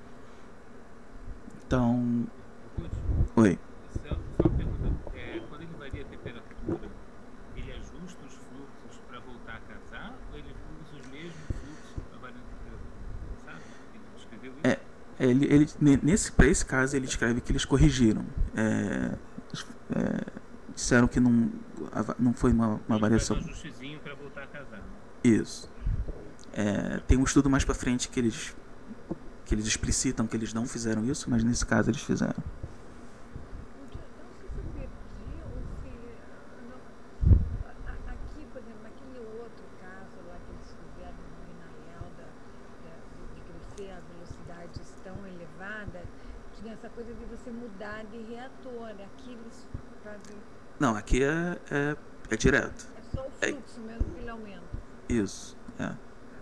Então, oi. Só uma pergunta, é, quando ele varia a temperatura, ele ajusta os fluxos para voltar a casar, ou ele usa os mesmos fluxos para variar a temperatura? Sabe? Ele descreveu isso? É, ele, ele, nesse, para esse caso, ele escreve que eles corrigiram. É, é, disseram que não, não foi uma, uma variação. Um ajustezinho para voltar a casar. Isso. É, tem um estudo mais para frente que eles que eles explicitam que eles não fizeram isso, mas nesse caso eles fizeram. Aqui, por exemplo, naquele outro caso lá que eles fizeram no Inael de crescer a velocidades tão elevada, tinha essa coisa de você mudar de reator. Aqui eles fazem... Não, aqui é, é, é direto. É só o fluxo é... mesmo que ele aumenta. Isso, é.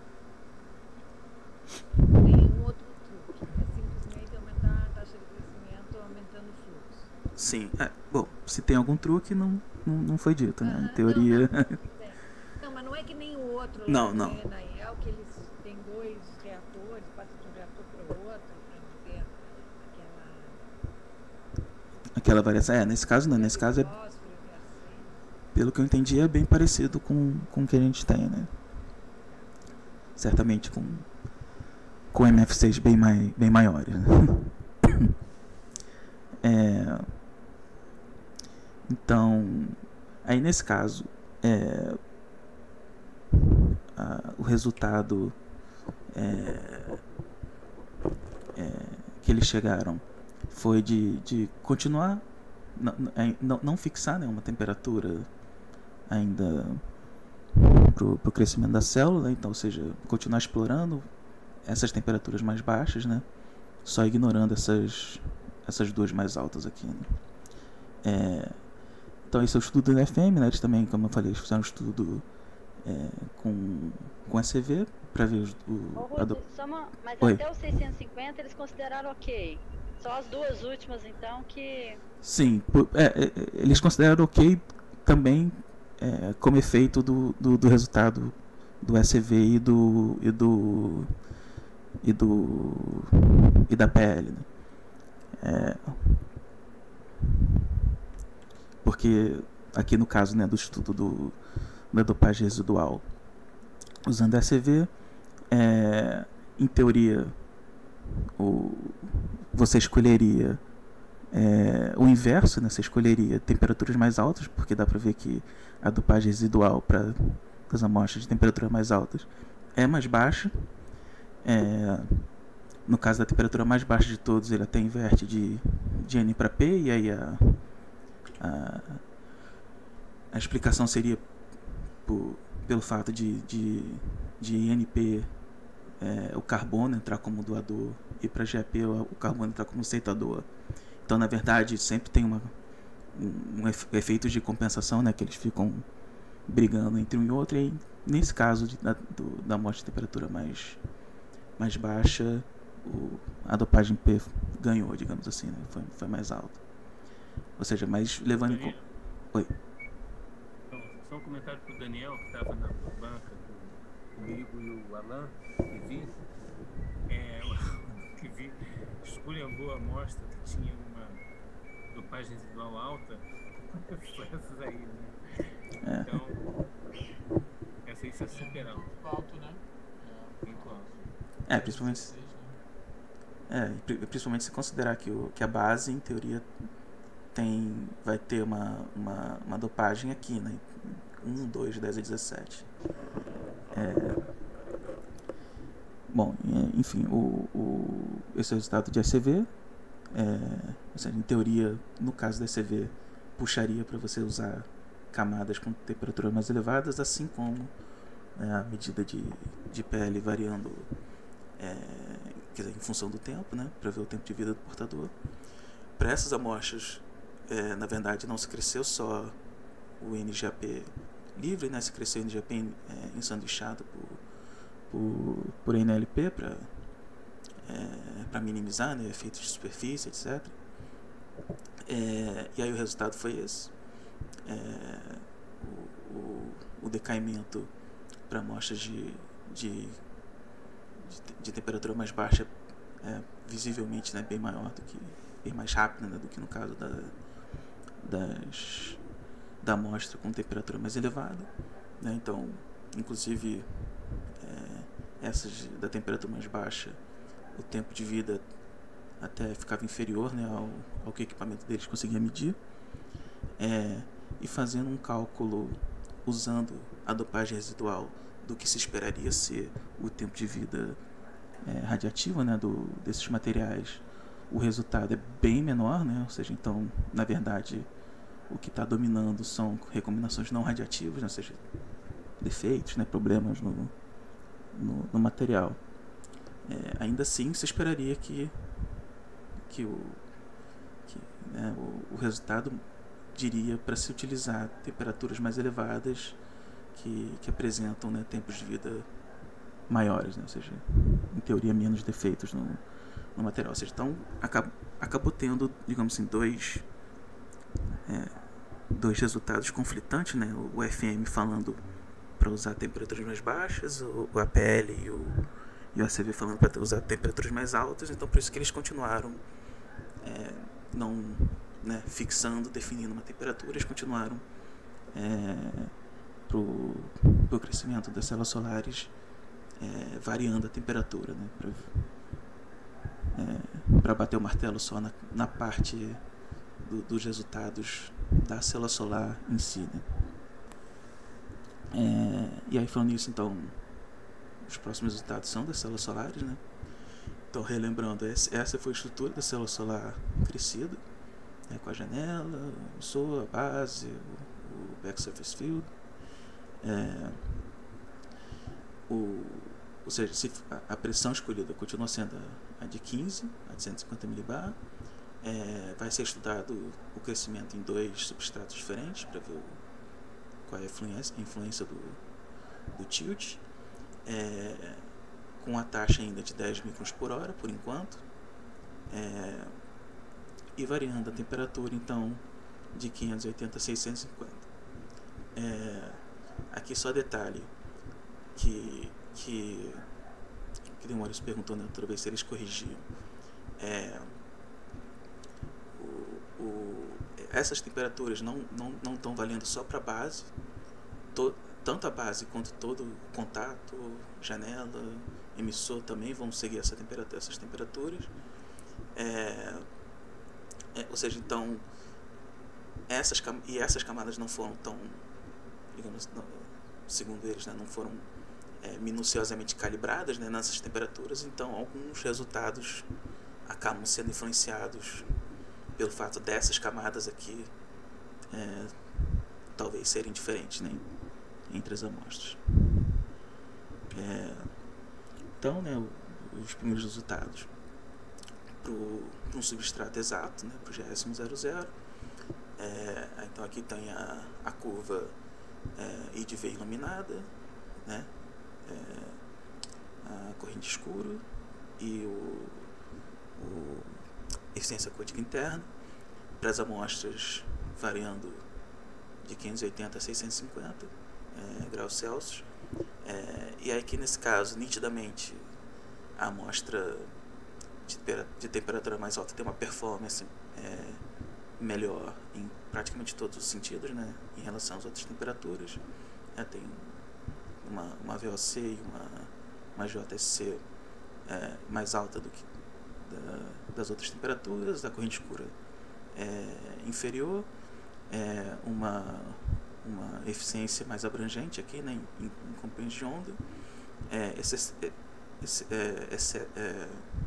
Nenhum outro truque. É simplesmente aumentar a taxa de crescimento aumentando o fluxo. Sim. É, bom, se tem algum truque, não, não, não foi dito, né? Em teoria... Não, não, não, mas não é que nem o outro. Não, não. Na I E L, que eles têm dois reatores, passam de um reator para o outro, para não ter aquela... Aquela variação. É, nesse caso não. Nesse caso é... Pelo que eu entendi, é bem parecido com, com o que a gente tem, né? Certamente com... com M F Cs bem, mai, bem maiores, né? É, então, aí nesse caso, é, a, o resultado é, é, que eles chegaram foi de, de continuar, não, não, não fixar, né, uma temperatura ainda para o crescimento da célula, né? Então, ou seja, continuar explorando essas temperaturas mais baixas, né? Só ignorando essas, essas duas mais altas aqui, né? É, então esse é o estudo do F M, né? Eles também, como eu falei, eles fizeram um estudo é, com, com S C V para ver os, o... Ô, Rudy, do... só uma... Mas Oi. Até os seiscentos e cinquenta eles consideraram ok. Só as duas últimas, então, que... Sim, é, é, eles consideraram ok também é, como efeito do, do, do resultado do S C V e do... E do e do e da P L, né? É, porque aqui no caso, né, do estudo do, da dopagem residual usando S C V, é, em teoria o, você escolheria é, o inverso, né? Você escolheria temperaturas mais altas, porque dá para ver que a dopagem residual para as amostras de temperaturas mais altas é mais baixa. É, no caso da temperatura mais baixa de todos, ele até inverte de, de N para P, e aí a, a, a explicação seria por, pelo fato de, de, de N P é, o carbono entrar como doador e para G A P o, o carbono entrar como aceitador. Então, na verdade, sempre tem uma, um, um efeito de compensação, né, que eles ficam brigando entre um e outro, e aí, nesse caso de, da, do, da amostra de temperatura mais mais baixa, o, a dopagem P ganhou, digamos assim, né? Foi, foi mais alta. Ou seja, mais levando em conta... Oi. Então, só um comentário para o Daniel, que estava na banca com, comigo e o Alan, que vi, é, que vi, esculhambou a amostra que tinha uma dopagem residual alta, foi essas aí, né? É. Então, essa isso é super alto. Muito alto, né? Muito alto. É, principalmente, é, principalmente se considerar que, o, que a base, em teoria, tem, vai ter uma, uma, uma dopagem aqui, né? um, dois, dez e dezessete. É, bom, enfim, o, o, esse é o resultado de A C V. É, ou seja, em teoria, no caso da A C V, puxaria para você usar camadas com temperaturas mais elevadas, assim como, né, a medida de, de P L variando, é, quer dizer, em função do tempo, né, para ver o tempo de vida do portador. Para essas amostras, é, na verdade, não se cresceu só o N G A P livre, né, se cresceu o N G A P é, ensanduichado por, por, por N L P para é, para minimizar, né, efeitos de superfície, etcétera. É, e aí o resultado foi esse. É, o, o, o decaimento para amostras de, de, de, de temperatura mais baixa é visivelmente, né, bem maior do que, bem mais rápido, né, do que no caso da, das, da amostra com temperatura mais elevada, né. Então, inclusive, é, essas da temperatura mais baixa, o tempo de vida até ficava inferior, né, ao, ao que o equipamento deles conseguia medir. É, e fazendo um cálculo usando a dopagem residual do que se esperaria ser o tempo de vida é, radiativo, né, do, desses materiais, o resultado é bem menor, né, ou seja, então, na verdade, o que está dominando são recombinações não radiativas, né, ou seja, defeitos, né, problemas no, no, no material. É, ainda assim, se esperaria que, que, o, que né, o, o resultado diria para se utilizar temperaturas mais elevadas que, que apresentam, né, tempos de vida maiores, né, ou seja, em teoria menos defeitos no, no material. Ou seja, então acabou, acabou tendo, digamos assim, dois, é, dois resultados conflitantes, né, o F M falando para usar temperaturas mais baixas, o, o A P L e o, e o A C V falando para usar temperaturas mais altas. Então por isso que eles continuaram é, não, né, fixando, definindo uma temperatura, eles continuaram é, para o crescimento das células solares é, variando a temperatura, né, para é, bater o martelo só na, na parte do, dos resultados da célula solar em si, né. É, e aí, falando nisso, então, os próximos resultados são das células solares, né. Então, relembrando, essa foi a estrutura da célula solar crescida, né, com a janela, a emissora, a base, o, o back surface field. É, o, ou seja, se a, a pressão escolhida continua sendo a, a de quinze, a de cento e cinquenta milibar, é, vai ser estudado o crescimento em dois substratos diferentes para ver o, qual é a influência, a influência do, do tilt, é, com a taxa ainda de dez microns por hora, por enquanto, é, e variando a temperatura, então, de quinhentos e oitenta a seiscentos e cinquenta. É, aqui só detalhe que, que, que Demórios perguntou na outra vez se eles corrigiam. É, o, o, essas temperaturas não não não estão valendo só para a base, to, tanto a base quanto todo o contato, janela, emissor também vão seguir essa temperatura, essas temperaturas. É, é, ou seja, então, essas, e essas camadas não foram tão, digamos, não, segundo eles, né, não foram é, minuciosamente calibradas, né, nessas temperaturas, então alguns resultados acabam sendo influenciados pelo fato dessas camadas aqui é, talvez serem diferentes, né, entre as amostras. É, então, né, os primeiros resultados para um substrato exato, né, para o G S cento e vinte. É, então aqui tem a, a curva é, I de V iluminada, né, é, a corrente escura e o, o eficiência quântica interna para as amostras variando de quinhentos e oitenta a seiscentos e cinquenta é, graus Celsius. É, e aí aqui nesse caso, nitidamente, a amostra de, de temperatura mais alta tem uma performance é, melhor em praticamente todos os sentidos, né, em relação às outras temperaturas. É, tem uma, uma V O C e uma, uma J S C é, mais alta do que da, das outras temperaturas, da corrente escura é inferior, é uma, uma eficiência mais abrangente aqui, né, em, em comprimentos de onda, é, esse, esse, é, esse, é,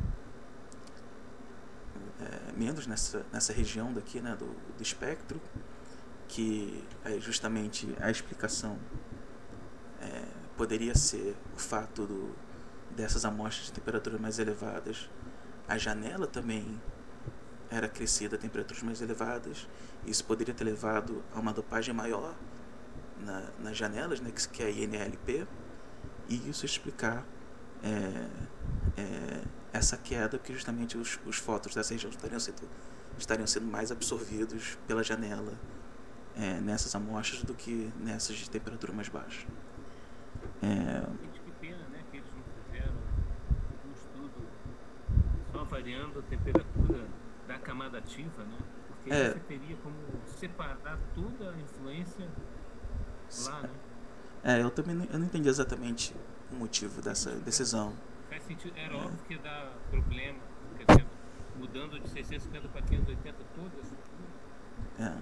é, menos nessa, nessa região daqui, né, do, do espectro, que é justamente a explicação é, poderia ser o fato do, dessas amostras de temperaturas mais elevadas. A janela também era crescida a temperaturas mais elevadas. Isso poderia ter levado a uma dopagem maior na, nas janelas, né, que é a I N L P, e isso explicar é, é, essa queda, porque justamente os, os fótons dessa região estariam sendo, estariam sendo mais absorvidos pela janela é, nessas amostras do que nessas de temperatura mais baixa. É, que pena, né, que eles não fizeram um estudo só variando a temperatura da camada ativa, né? Porque é, você teria como separar toda a influência lá, né? É, eu também não, eu não entendi exatamente o motivo dessa decisão. Faz sentido, era é. óbvio que ia dar problema, quer dizer, mudando de seiscentos e cinquenta para quinhentos e oitenta toda essa estrutura.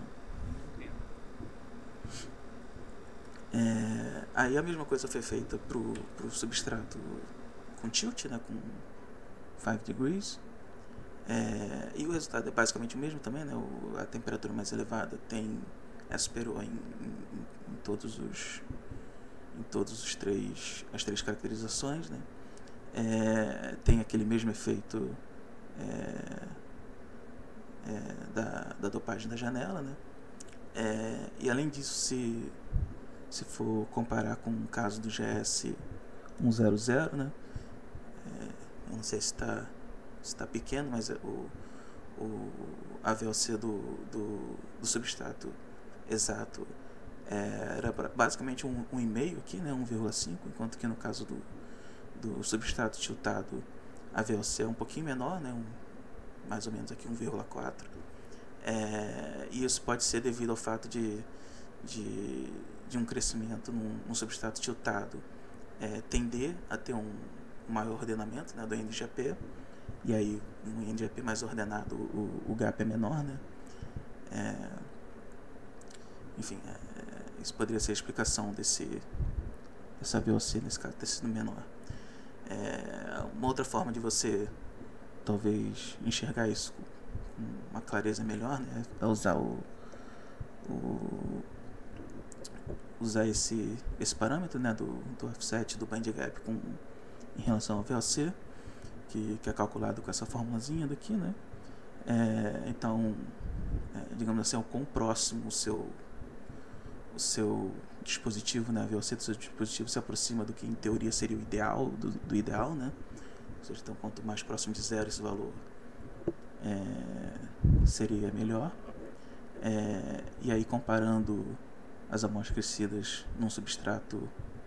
É. É, aí a mesma coisa foi feita pro, pro substrato com tilt, né, com cinco degrees. É, e o resultado é basicamente o mesmo também, né? O, a temperatura mais elevada tem é superior em, em, em todos os em todos os três as três caracterizações, né? É, tem aquele mesmo efeito é, é, da, da dopagem da janela, né? É, e além disso, se se for comparar com o caso do G S cento, né? É, eu não sei se está está pequeno, mas o, o, a V O C do, do, do substrato exato é, era basicamente um, um e meio aqui, né, um vírgula cinco, enquanto que no caso do, do substrato tiltado a V O C é um pouquinho menor, né, um, mais ou menos aqui um vírgula quatro. É, e isso pode ser devido ao fato de, de, de um crescimento num, num substrato tiltado é, tender a ter um maior ordenamento, né, do N G P. E aí, um N G P mais ordenado, o, o gap é menor, né? É, enfim, é, isso poderia ser a explicação desse, dessa V O C, nesse caso, ter sido menor. É, uma outra forma de você, talvez, enxergar isso com uma clareza melhor, né? É usar o... o usar esse, esse parâmetro, né? Do, do offset, do band gap com, em relação ao V O C. Que, que é calculado com essa formulazinha daqui, né? É, então, é, digamos assim, o quão próximo o seu, o seu dispositivo, né? A V O C do seu dispositivo se aproxima do que em teoria seria o ideal, do, do ideal, né? Ou seja, então, quanto mais próximo de zero esse valor é, seria melhor. É, e aí, comparando as amostras crescidas num substrato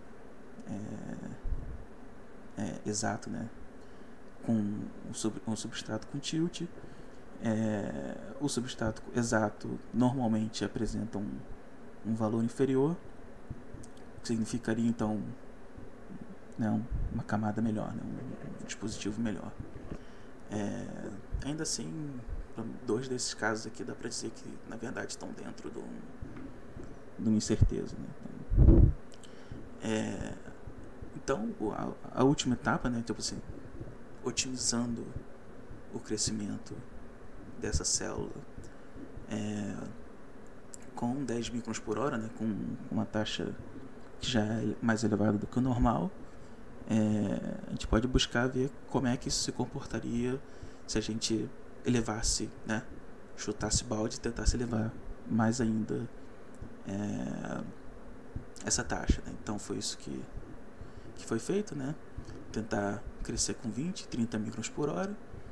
é, é, exato, né? Com um, sub, um substrato com tilt, é, o substrato exato normalmente apresenta um, um valor inferior, que significaria então, né, uma camada melhor, né, um, um dispositivo melhor. É, ainda assim, dois desses casos aqui dá para dizer que na verdade estão dentro de, um, de uma incerteza, né? Então, é, então a, a última etapa, né, tipo assim, otimizando o crescimento dessa célula é, com dez microns por hora, né, com uma taxa que já é mais elevada do que o normal. É, a gente pode buscar ver como é que isso se comportaria se a gente elevasse, né, chutasse balde e tentasse elevar mais ainda é, essa taxa, né? Então foi isso que, que foi feito, né? Tentar crescer com vinte, trinta microns por hora.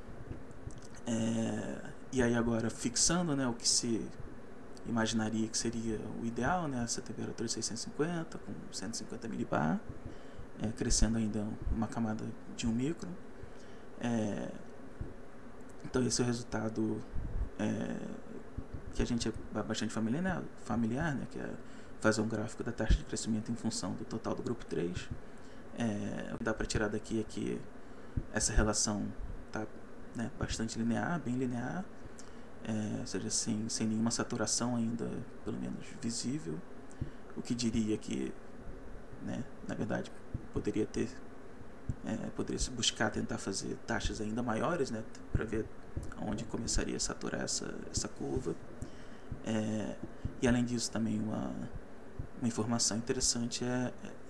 É, e aí agora fixando, né, o que se imaginaria que seria o ideal, né, essa temperatura de seiscentos e cinquenta com cento e cinquenta milibar, é, crescendo ainda uma camada de um micron. É, então esse é o resultado é, que a gente é bastante familiar, familiar, né, que é fazer um gráfico da taxa de crescimento em função do total do grupo três. É, o que dá para tirar daqui é que essa relação está, né, bastante linear, bem linear, é, ou seja, sem, sem nenhuma saturação ainda, pelo menos visível, o que diria que, né, na verdade, poderia ter, é, poderia se buscar tentar fazer taxas ainda maiores, né, para ver onde começaria a saturar essa, essa curva. É, e além disso também uma, uma informação interessante é,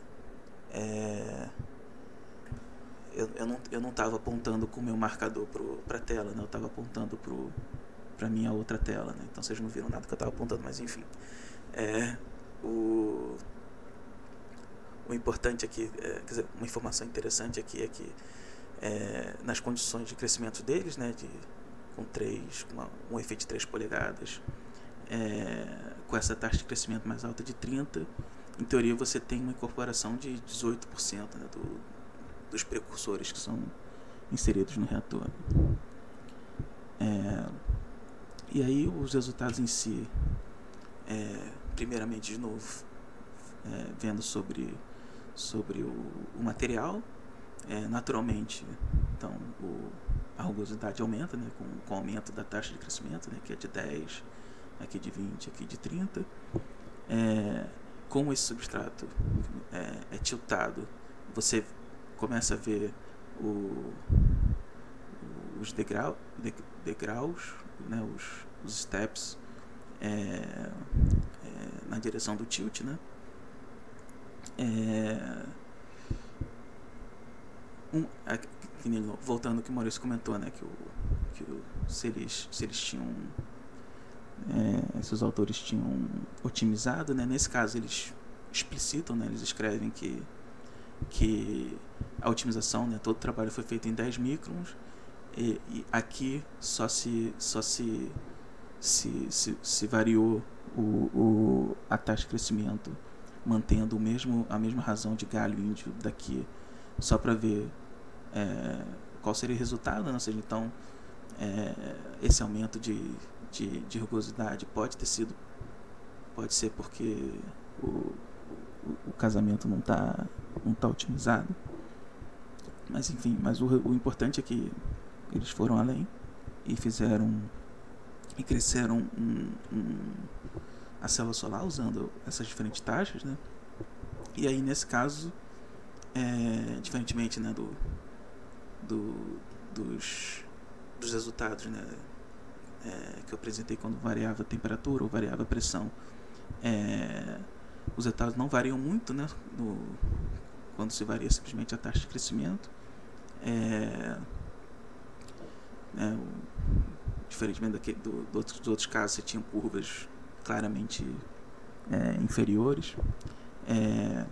é eu, eu não eu não estava apontando com o meu marcador para a tela, né, eu estava apontando para a minha outra tela, né, então vocês não viram nada que eu estava apontando, mas enfim, é, o, o importante aqui, é, quer dizer, uma informação interessante aqui é que é, nas condições de crescimento deles, né, de, com, três, com uma, um efeito de três polegadas, é, com essa taxa de crescimento mais alta de trinta, em teoria você tem uma incorporação de dezoito por cento, né, do, dos precursores que são inseridos no reator. É, e aí os resultados em si, é, primeiramente de novo, é, vendo sobre, sobre o, o material, é, naturalmente, então o, a rugosidade aumenta, né, com, com o aumento da taxa de crescimento, né, que é de dez, aqui de vinte, aqui de trinta. É, como esse substrato é, é tiltado, você começa a ver o, os degrau, de, degraus, né, os, os steps é, é, na direção do tilt, né? É, um, aqui, voltando ao que o Maurício comentou, né, que, o, que o, se, eles, se eles tinham É, esses autores tinham otimizado, né? Nesse caso eles explicitam, né? Eles escrevem que, que a otimização, né? Todo o trabalho foi feito em dez microns e, e aqui só se, só se, se, se, se variou o, o, a taxa de crescimento, mantendo o mesmo, a mesma razão de galho índio daqui, só para ver é, qual seria o resultado, né? Ou seja, então é, esse aumento de De, de rugosidade pode ter sido, pode ser porque o, o, o casamento não está não tá otimizado, mas enfim, mas o, o importante é que eles foram além e fizeram e cresceram um, um, a célula solar usando essas diferentes taxas, né? E aí nesse caso, é, diferentemente, né, do, do dos, dos resultados, né, É, que eu apresentei quando variava a temperatura ou variava a pressão, é, os resultados não variam muito, né, no, quando se varia simplesmente a taxa de crescimento. É, é, o, diferentemente daquele, do, do outro, dos outros casos, você tinha curvas claramente é, inferiores. É,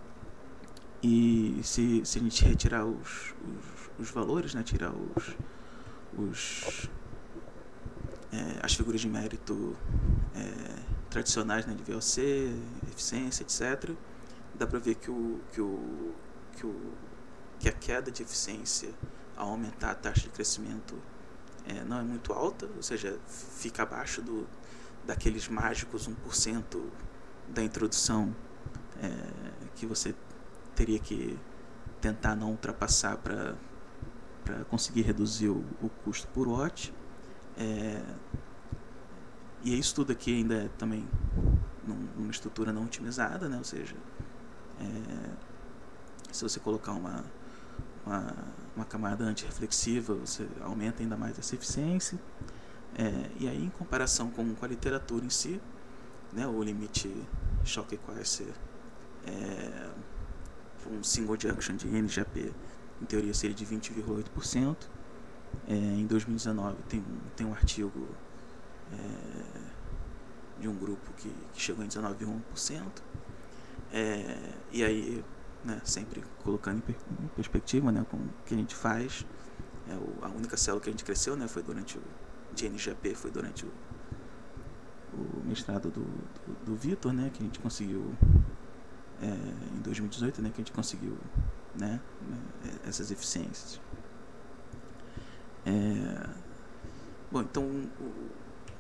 e se, se a gente retirar os, os, os valores, né, tirar os, os É, as figuras de mérito é, tradicionais, né, de V O C, eficiência, etcétera, dá para ver que, o, que, o, que, o, que a queda de eficiência ao aumentar a taxa de crescimento é, não é muito alta, ou seja, fica abaixo do, daqueles mágicos um por cento da introdução é, que você teria que tentar não ultrapassar para conseguir reduzir o, o custo por watt. É, e isso tudo aqui ainda é também num, numa estrutura não otimizada, né? Ou seja, é, se você colocar uma, uma, uma camada antirreflexiva, você aumenta ainda mais essa eficiência. É, e aí, em comparação com, com a literatura em si, né, o limite shock equalizer é, um single junction de N G P, em teoria seria de vinte vírgula oito por cento. É, em dois mil e dezenove tem um, tem um artigo é, de um grupo que, que chegou em dezenove vírgula um por cento. É, e aí, né, sempre colocando em, per, em perspectiva, né, com o que a gente faz, é, o, a única célula que a gente cresceu, né, foi durante o de N G P, foi durante o, o mestrado do, do, do Vitor, né, que a gente conseguiu é, em dois mil e dezoito, né, que a gente conseguiu, né, essas eficiências. É, bom, então o,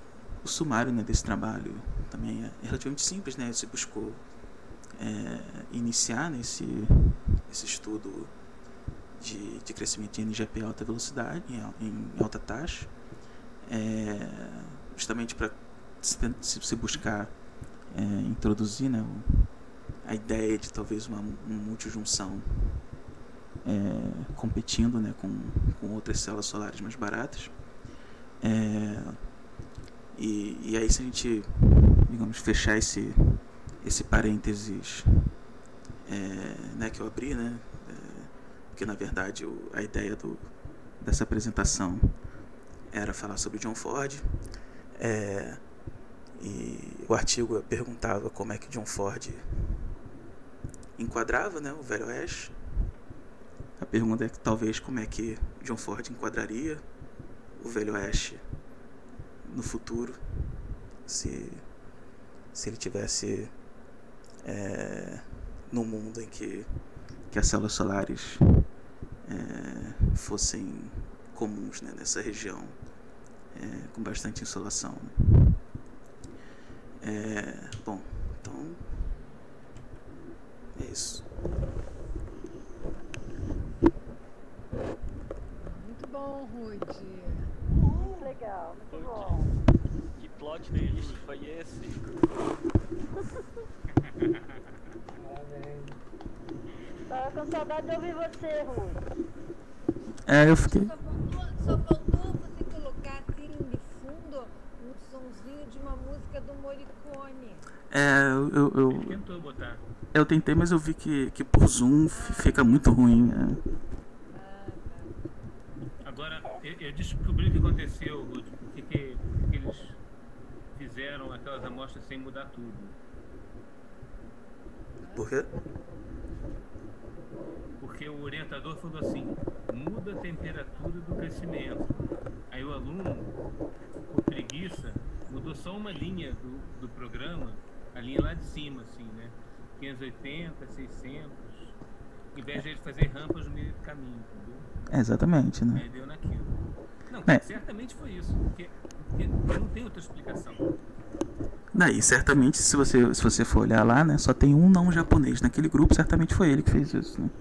o sumário, né, desse trabalho também é relativamente simples, né? Você buscou é, iniciar nesse esse estudo de, de crescimento de energia em alta velocidade, em, em alta taxa, é, justamente para se, se buscar é, introduzir, né, o, a ideia de talvez uma, uma multijunção é, competindo, né, com, com outras células solares mais baratas. É, e, e aí, se a gente, digamos, fechar esse, esse parênteses é, né, que eu abri, né, é, porque na verdade o, a ideia do, dessa apresentação era falar sobre John Ford, é, e o artigo perguntava como é que John Ford enquadrava, né, o Velho Oeste. A pergunta é que talvez como é que John Ford enquadraria o Velho Oeste no futuro, se, se ele tivesse é, no mundo em que, que as células solares é, fossem comuns, né, nessa região é, com bastante insolação. Né? É, bom, então é isso. Muito bom, Rudy. Muito legal, muito bom. Que plot twist foi esse? Tava com saudade de ouvir você, Rudy. É, eu fiquei. Só faltou, só faltou você colocar assim de fundo um sonzinho de uma música do Morricone. É, eu, eu, eu, Ele tentou botar. eu tentei, mas eu vi que, que por Zoom fica muito ruim. Né? Agora, eu, eu descobri o que aconteceu, Rudy, porque que, porque eles fizeram aquelas amostras sem mudar tudo. Por quê? Porque o orientador falou assim, muda a temperatura do crescimento. Aí o aluno, por preguiça, mudou só uma linha do, do programa, a linha lá de cima, assim, né? quinhentos e oitenta, seiscentos, em vez de ele fazer rampas no meio do caminho, entendeu? É, exatamente, né? Aí deu naquilo. Não, É. certamente foi isso, porque, porque não tem outra explicação. Daí, certamente, se você, se você for olhar lá, né, só tem um não japonês naquele grupo, certamente foi ele que fez isso, né?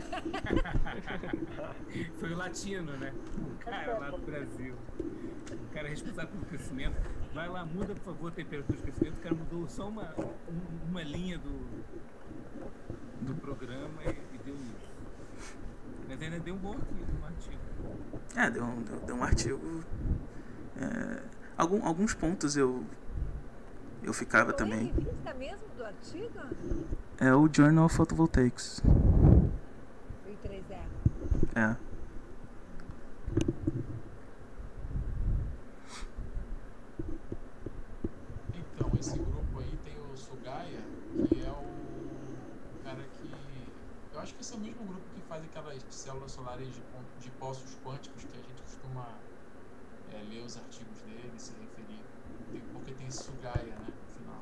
Foi o latino, né? O cara lá do Brasil. O cara responsável pelo crescimento. Vai lá, muda, por favor, a temperatura de crescimento. O cara mudou só uma, um, uma linha do, do programa e, e deu isso. Mas ainda deu um bom artigo, um artigo. É, deu um, deu, deu um artigo. É, algum, alguns pontos eu, eu ficava Qual também. é a revista mesmo do artigo? É o Journal of Photovoltaics. O I três R. É. Então, esse grupo aí tem o Sugaya, que é o cara que... Eu acho que esse é o mesmo grupo que faz aquelas células solares de, pon- de poços quânticos que a gente costuma é, ler os artigos dele, se referir. Tem- porque tem esse Sugaya, né, no final.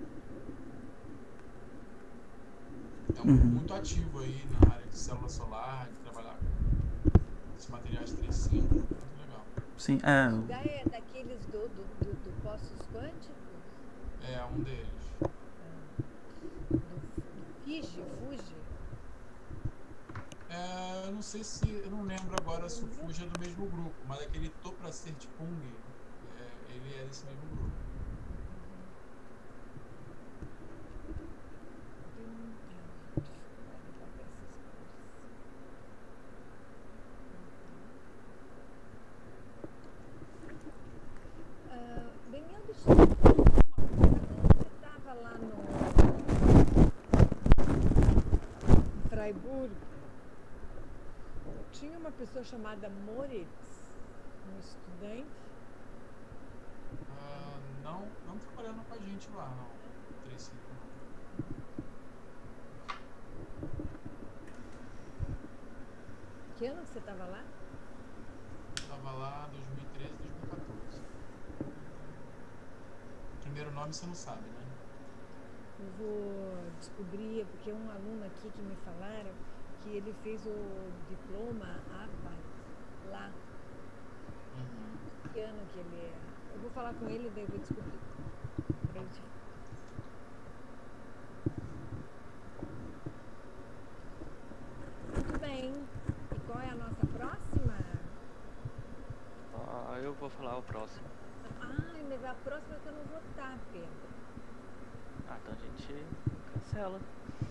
É um grupo Uhum. muito ativo aí na área de célula solar, de trabalhar com esses materiais três cinco, muito legal. Sim, é. O Gaia é daqueles do, do, do, do Poços Quânticos? É um deles. Do, do Fiji, Fuji? É, eu não sei se, eu não lembro agora se o Fuji é do mesmo grupo, mas aquele Topracertipung, é, ele é desse mesmo grupo. Ah, Daniel, deixa eu te perguntar uma coisa. Quando você estava lá no em Freiburg, tinha uma pessoa chamada Moritz, um estudante. Ah, não, não trabalhando com a gente lá, não. três cinco não. Que ano que você estava lá? Tava lá dois mil e treze, dois mil e quatorze. Primeiro nome você não sabe, né? Eu vou descobrir, porque um aluno aqui que me falaram que ele fez o diploma A P A lá. Uhum. Que ano que ele é? Eu vou falar com ele, daí eu vou descobrir. Pra ele te- Muito bem. E qual é a nossa próxima? Ah, eu vou falar o próximo. Ah, mas a próxima é que eu não vou estar, Pedro. Ah, então a gente cancela.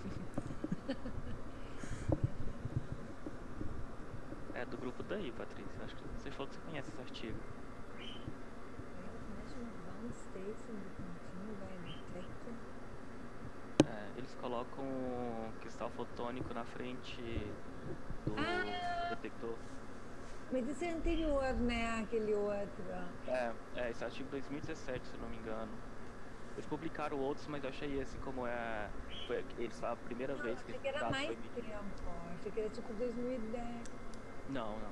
É do grupo daí, Patrícia. Acho que você falou que você conhece esse artigo. National Bound States in the Continuum by Detector. É, eles colocam um cristal fotônico na frente do Ah! detector. Mas esse é anterior, né? Aquele outro. É, é, esse artigo dois mil e dezessete, se eu não me engano. Eles publicaram outros, mas eu achei esse como é. Foi, eles falam a primeira Não, vez que achei que esse era dado mais foi medido. tempo. Achei que era tipo dois mil e dez. Não, não.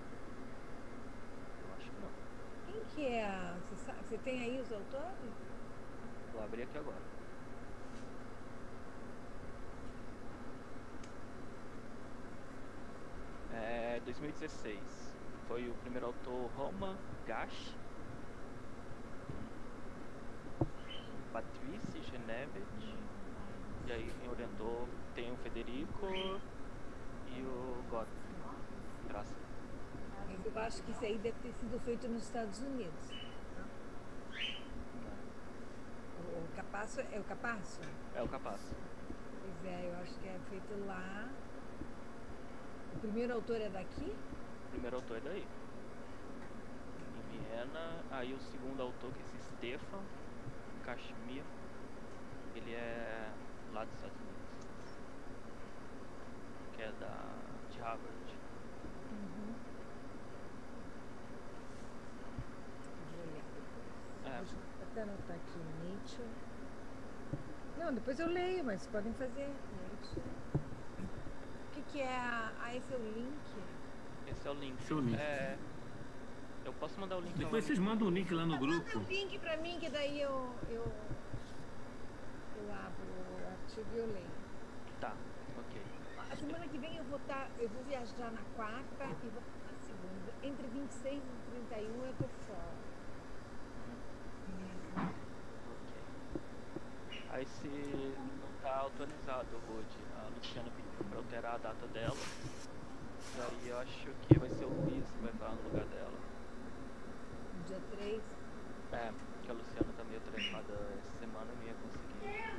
Eu acho que não. Quem que é? Você, sabe, você tem aí os autores? Vou abrir aqui agora. É dois mil e dezesseis. Foi o primeiro autor Roman Gash, Patrice Genevet, e aí quem orientou tem o Federico e o Gotti. Graças. Mas eu acho que isso aí deve ter sido feito nos Estados Unidos. Tá? O, o Capasso é o Capasso? É o Capasso. Pois é, eu acho que é feito lá. O primeiro autor é daqui? O primeiro autor é daí. Em Viena. Aí o segundo autor, que é esse Stefan Kashmir, ele é lá dos Estados Unidos. Que é da, de Harvard. Uhum. Vou olhar depois. É. Deixa eu até anotar aqui, Nature. Não, depois eu leio, mas podem fazer. Nature. O que, que é? a- Ah, esse é o link? Esse é o link. Esse é o link. É, eu posso mandar o link Depois vocês novamente. mandam o link lá no Manda grupo. o link pra mim, que daí eu, eu, eu abro o artigo e eu leio. Tá, ok. A semana que vem eu vou estar, eu vou viajar na quarta e vou na segunda. Entre vinte e seis e trinta e um eu tô fora. Ok. Aí se não tá autorizado, Rude, a Luciana pediu pra alterar a data dela. E aí eu acho que vai ser o Luiz que vai falar no lugar dela. No dia três. É, que a Luciana tá meio atrasada essa semana, eu não ia conseguir.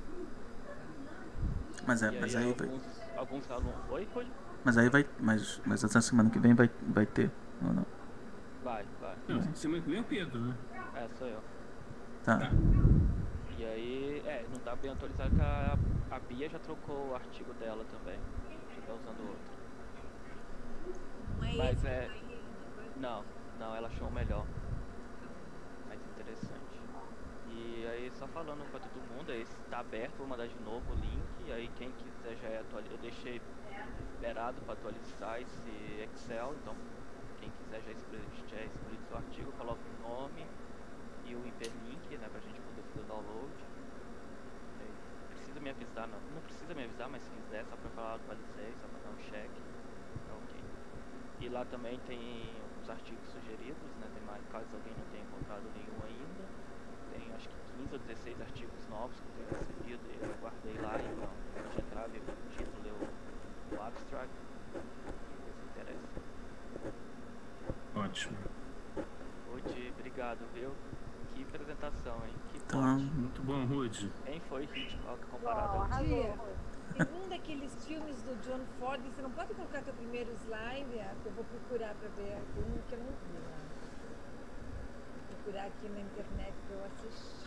Mas, é, E mas aí vai. alguns, alguns alunos. Oi, Rude? Mas aí vai. Mas, mas essa semana que vem vai, vai ter, ou não? Vai, vai. Não, semana que vem é o Pedro, né? É, sou eu. Tá. E aí, é, não tá bem atualizado que a, a Bia já trocou o artigo dela também. Já tá usando outro. Não é Mas esse é. que tá aí, né? Não, não, ela achou o melhor. Mais interessante. E aí, só falando pra todo mundo, esse tá aberto, vou mandar de novo o link. E aí, quem quiser já é atualizado. Eu deixei liberado pra atualizar esse Excel. Então, quem quiser já explodir, já explodir seu artigo, coloca o nome e o hiperlink, né, pra gente poder fazer o download. E aí, precisa me avisar, não. Não precisa me avisar, mas se quiser, só pra falar atualizei, só pra dar um check. Tá ok. E lá também tem os artigos sugeridos, né? Tem mais, caso alguém não tenha encontrado nenhum ainda. Tem acho que quinze ou dezesseis artigos novos que eu tenho recebido e eu guardei lá, então a gente entrar, ver o título, ler o, o abstract e ver se interessa. Ótimo. Rude, obrigado, viu? Que apresentação, hein? Que Então, plot. Muito bom, Rude. Quem foi Hitchcock comparado Uau, a arrasou. Tia, tem um daqueles filmes do John Ford, você não pode colocar teu primeiro slide, ah, que eu vou procurar para ver. Tem um que eu não vi lá. Vou procurar aqui na internet para eu assistir.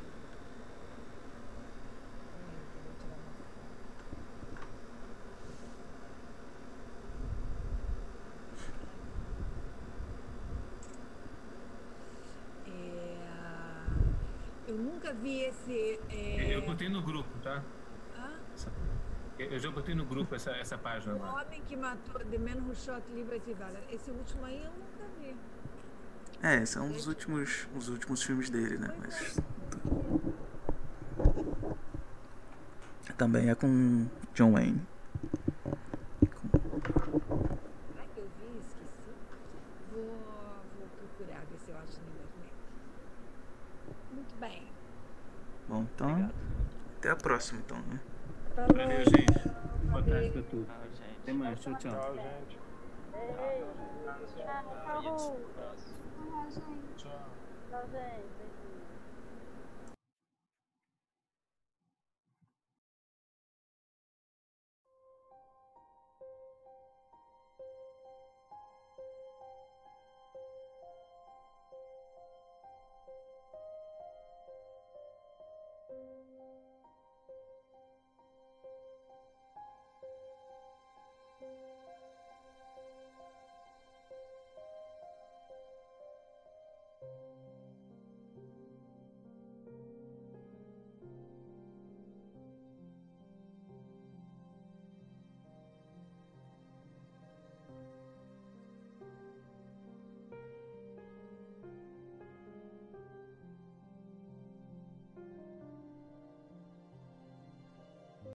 Peraí, que eu vou tirar uma foto. É, eu nunca vi esse. é, Eu botei no grupo, tá? hã? Essa- Eu eu já botei no grupo essa, essa página O lá. Homem que Matou, The Man Who Shot Liberty Valance. Esse último aí eu nunca vi. é, esse é um dos últimos, os últimos filmes dele, né? Mas. Também é com John Wayne. Ai, eu vi, esqueci. Vou, vou procurar, ver se eu acho na internet. bem. Bom, então, Obrigado. até a próxima, então, né? Valeu, gente. Boa tarde pra tudo. Tchau, gente. Até mais. Tchau, tchau. Tchau, gente. Tchau, gente. Tchau. Tchau, gente.